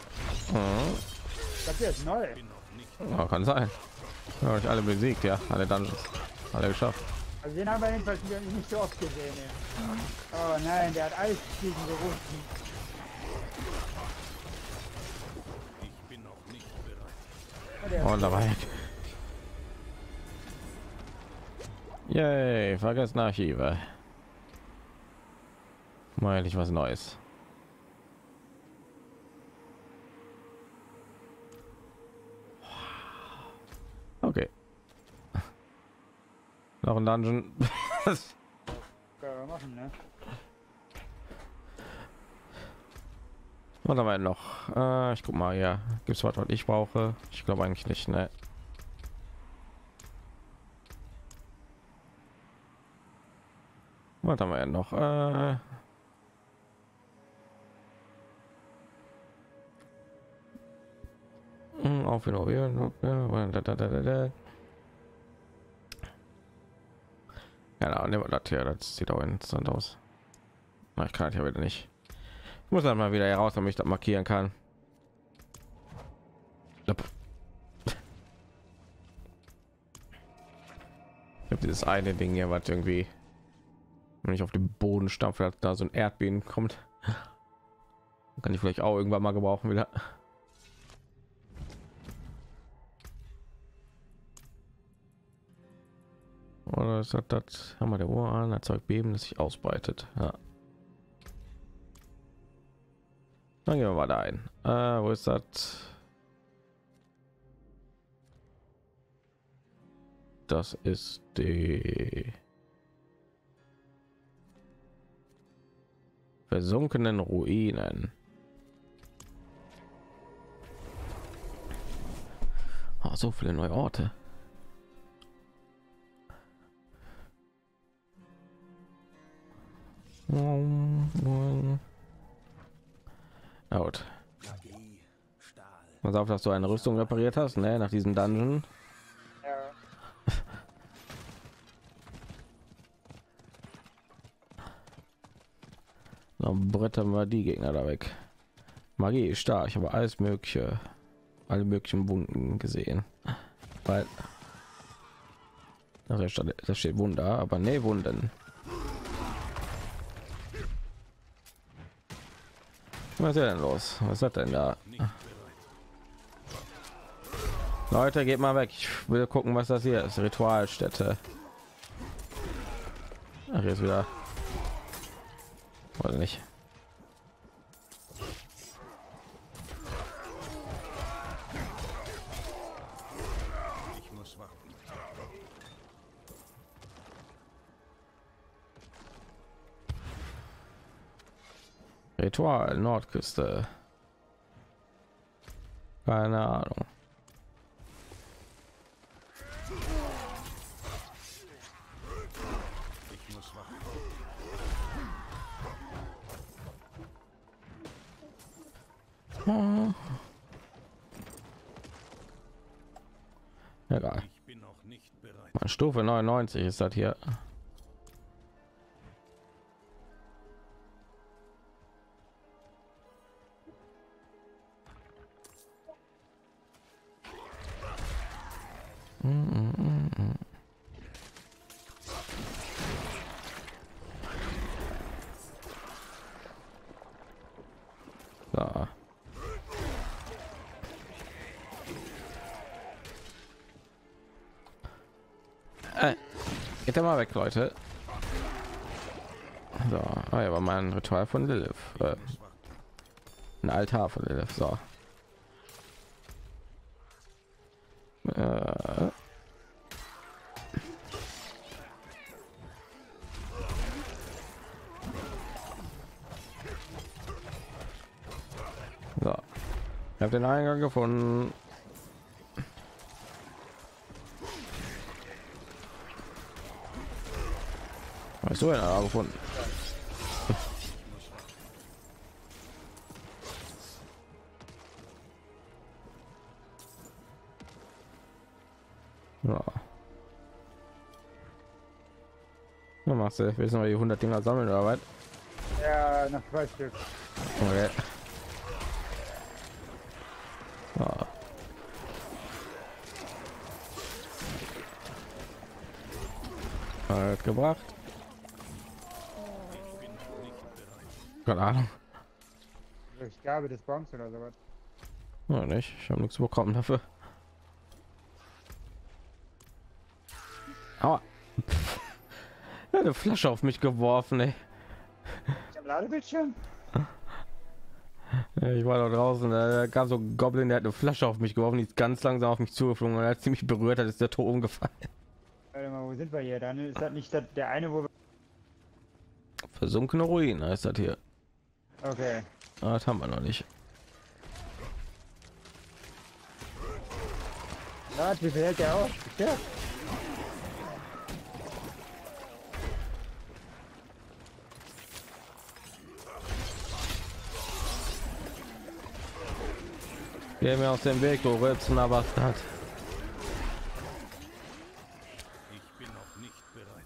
Ich glaube, der ist neu. Bin noch nicht. Ja, kann sein. Ja, ich alle besiegt, ja, alle Dungeons, alle geschafft. Also den haben wir jedenfalls nicht so oft gesehen, ey. Oh nein, der hat Eisfliegen gerufen. Ich bin noch nicht bereit. Oh, der ist Und dabei. Yay, vergessen Archive. Mal endlich was Neues. Okay. Noch ein Dungeon. Können wir machen, ne? Was haben wir noch? Ich guck mal, ja. Gibt es was ich brauche? Ich glaube eigentlich nicht, ne? Was haben wir noch? Auf ignorieren. Genau, nehmen wir das hier. Das sieht auch interessant aus. Na, ich kann das ja wieder nicht. Ich muss dann mal wieder heraus, damit ich das markieren kann. Ich habe dieses eine Ding hier, was irgendwie, wenn ich auf den Boden stampfe, da so ein Erdbeben kommt. Kann ich vielleicht auch irgendwann mal gebrauchen wieder. Oder ist das haben wir der Uhr an, erzeugt Beben, das sich ausbreitet. Ja. Dann gehen wir mal da ein. Wo ist das? Das ist die versunkenen Ruinen. Oh, so viele neue Orte. Na gut. Pass auf, dass du eine Rüstung repariert hast, ne? Nach diesem Dungeon. Ja. Dann brettern wir die Gegner da weg. Magie ist stark, ich habe alles mögliche, alle möglichen Wunden gesehen. Weil da steht Wunder, aber ne Wunden. Was ist denn los? Was ist das denn da? Leute, geht mal weg. Ich will gucken, was das hier ist. Ritualstätte. Ach, jetzt wieder. Oder nicht? Ich muss warten. Ritual Nordküste. Keine Ahnung. Ich muss warten. Egal. Ich bin noch nicht bereit. Mal Stufe 99 ist das hier. So. Geht mal weg, Leute. So, ja, war mal ein Ritual von Lilith. Ein Altar von Lilith. So. So. Ich habe den Eingang gefunden. Hast du einen gefunden? Ja. Was machst du? Willst du noch die 100 Dinger sammeln oder was? Ja, noch 2 Stück. Okay. Ja. Hat gebracht. Keine Ahnung. Ich glaube des Bonks oder sowas. Ja, nicht. Ich habe nichts bekommen dafür. Aber eine Flasche auf mich geworfen, ey. Ich habe Ladebildschirm. Ich war da draußen, da gab so ein Goblin, der hat eine Flasche auf mich geworfen, die ist ganz langsam auf mich zugeflogen und als ziemlich berührt hat, ist der Tor umgefallen. Warte mal, wo sind wir hier? Dann ist das nicht der eine, wo wir... Versunkene Ruinen heißt das hier. Okay. Ah, das haben wir noch nicht. Warte, wie viel hält der aus? Ja. Geh mir aus dem Weg, du Rülpsender Bastard. Ich bin noch nicht bereit.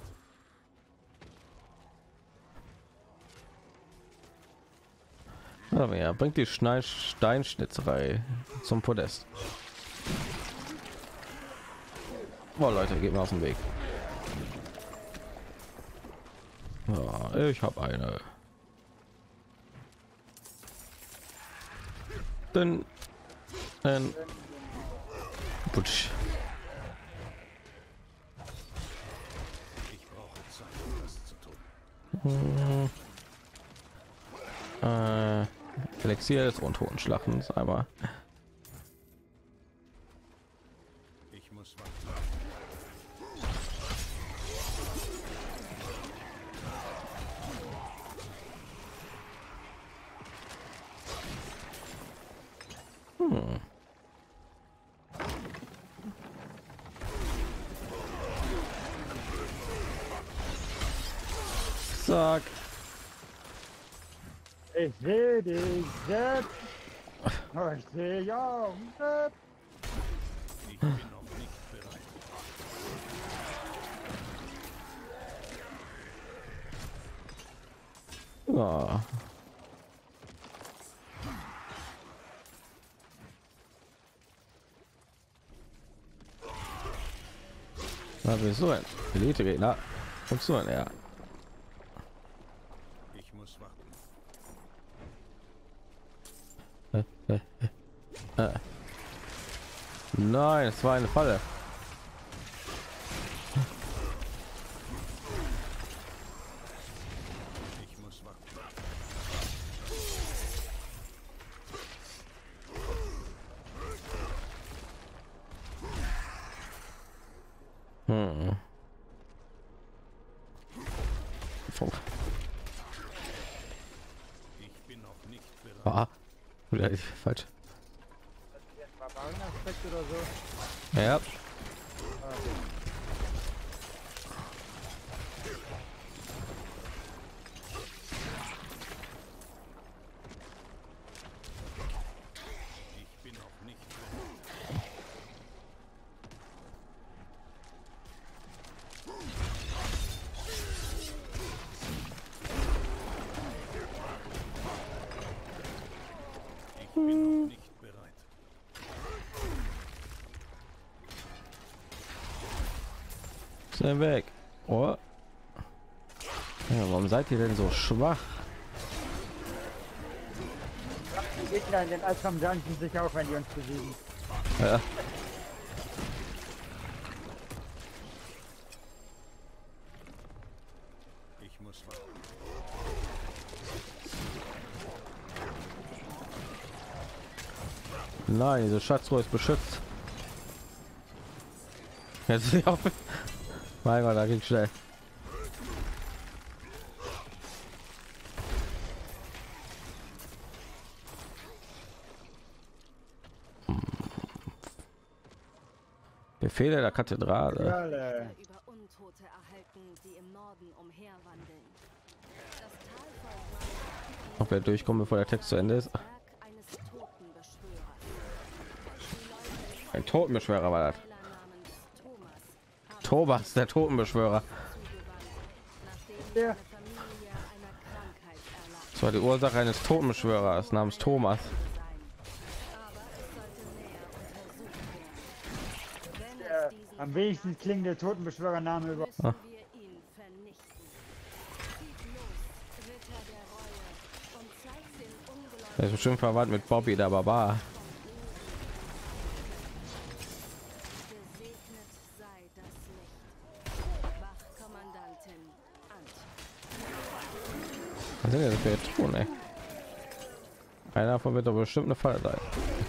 Aber ja, bringt die Steinschnitzerei zum Podest. Boah, Leute, geht mir aus dem Weg. Ja, ich habe eine. Dann putsch. Ich brauche Zeit, um das zu tun. Elixier des Untotenschlachens, aber Ich muss warten. sag. Ich sehe dich jetzt. Oh, ich sehe ja. Ich bin noch nicht bereit. Ja. Na, wieso ein Elite-Gegner? Kommst du ja. Ich muss warten. Nein, es war eine Falle. Ich muss warten. Ich bin noch nicht bereit. Ah, oder falsch. Aspekt oder so. Ja. Ich bin noch nicht bereit. Ich bin noch nicht bereit. Schnell weg. Oh. Ja, warum seid ihr denn so schwach? Die Gegner in den Altraum danken sich auch, wenn die uns besiegen. Ja. Ich muss warten. Nein, diese Schatzruhe ist beschützt. Jetzt ist sie auf. Mein Gott, da ging schnell. Befehle der Kathedrale. Alle. Über Untote erhalten, die im Norden umherwandeln. Das Talvolk Ob wir durchkommen, bevor der Text zu Ende ist. Werk eines Totenbeschwörers. Ein Totenbeschwörer war das. Heiler namens Thomas haben Thomas, der Totenbeschwörer. zugewandt, nachdem Ja. seine Familie einer Krankheit erlag Das war die Ursache eines Totenbeschwörers namens Thomas. sein. Aber es sollte näher untersucht werden. Wenn Der es diesen am wenigsten klingende Totenbeschwörername über. müssen wir ihn vernichten. Zieht los, Ritter der Reue, und zeigt den Er Ungläubigen ist bestimmt verwandt mit Bobby, der Barbar. gesegnet sei das Licht. Wachkommandantin Ant. Was sind denn das für Ton, ey? Einer davon wird doch bestimmt eine Falle sein.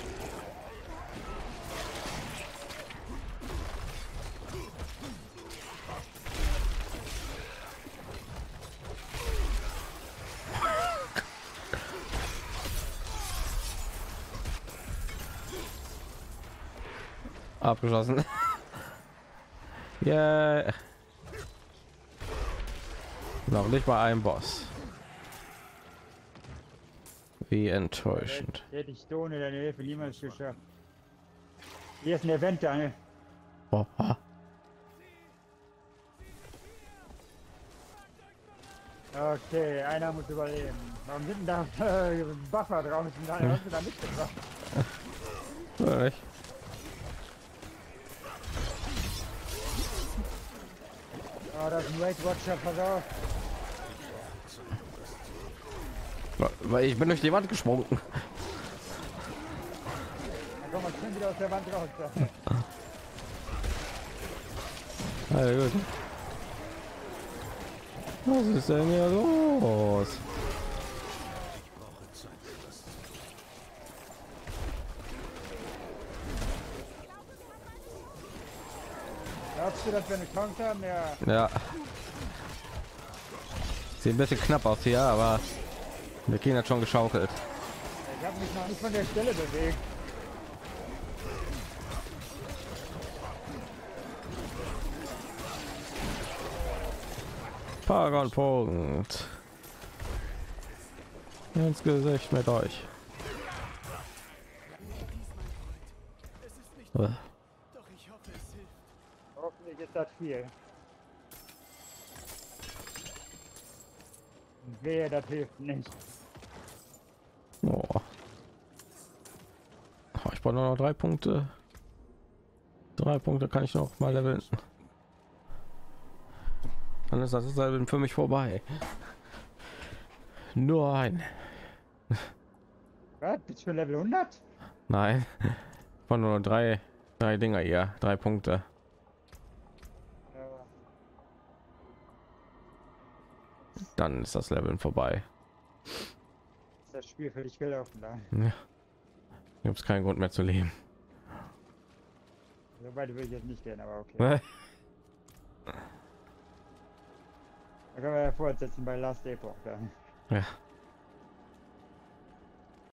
Abgeschlossen. Yeah. Noch nicht mal ein Boss. Wie enttäuschend. Hätte ich so ohne deine Hilfe niemals geschafft. Hier ist ein Event, Daniel. Oh, ah. Okay, einer muss überleben. Warum sind denn da Buffer draußen? Daniel, hast du da mitgebracht? Wirklich? Oh, das ist ein Weight Watcher, pass auf. Weil ich bin durch die Wand gesprungen. Dann kommen wir schön wieder aus der Wand raus. Also gut. Was ist denn hier los? Ich brauche Zeit, um das zu tun. Glaubst du, dass wir eine Chance haben? Ja. Ja. Sieht ein bisschen knapp aus hier, aber der King hat schon geschaukelt. Ich habe mich noch nicht von der Stelle bewegt. Paragon-Punkt. Ins Gesicht mit euch. Hoffentlich ist das viel. Wehe, das hilft nicht. Oh. Ich brauche nur noch 3 Punkte. 3 Punkte kann ich noch mal leveln. Dann ist das Leveln für mich vorbei. Nur ein. Was? Bist du schon Level 100? Nein. Von nur 3 Dinger hier. 3 Punkte. Ja. Dann ist das Leveln vorbei. Ist das Spiel für dich gelaufen da? Ja. Gibt es keinen Grund mehr zu leben. So weit würde ich jetzt nicht gehen, aber okay. Da können wir ja fortsetzen bei Last Epoch dann. Ja.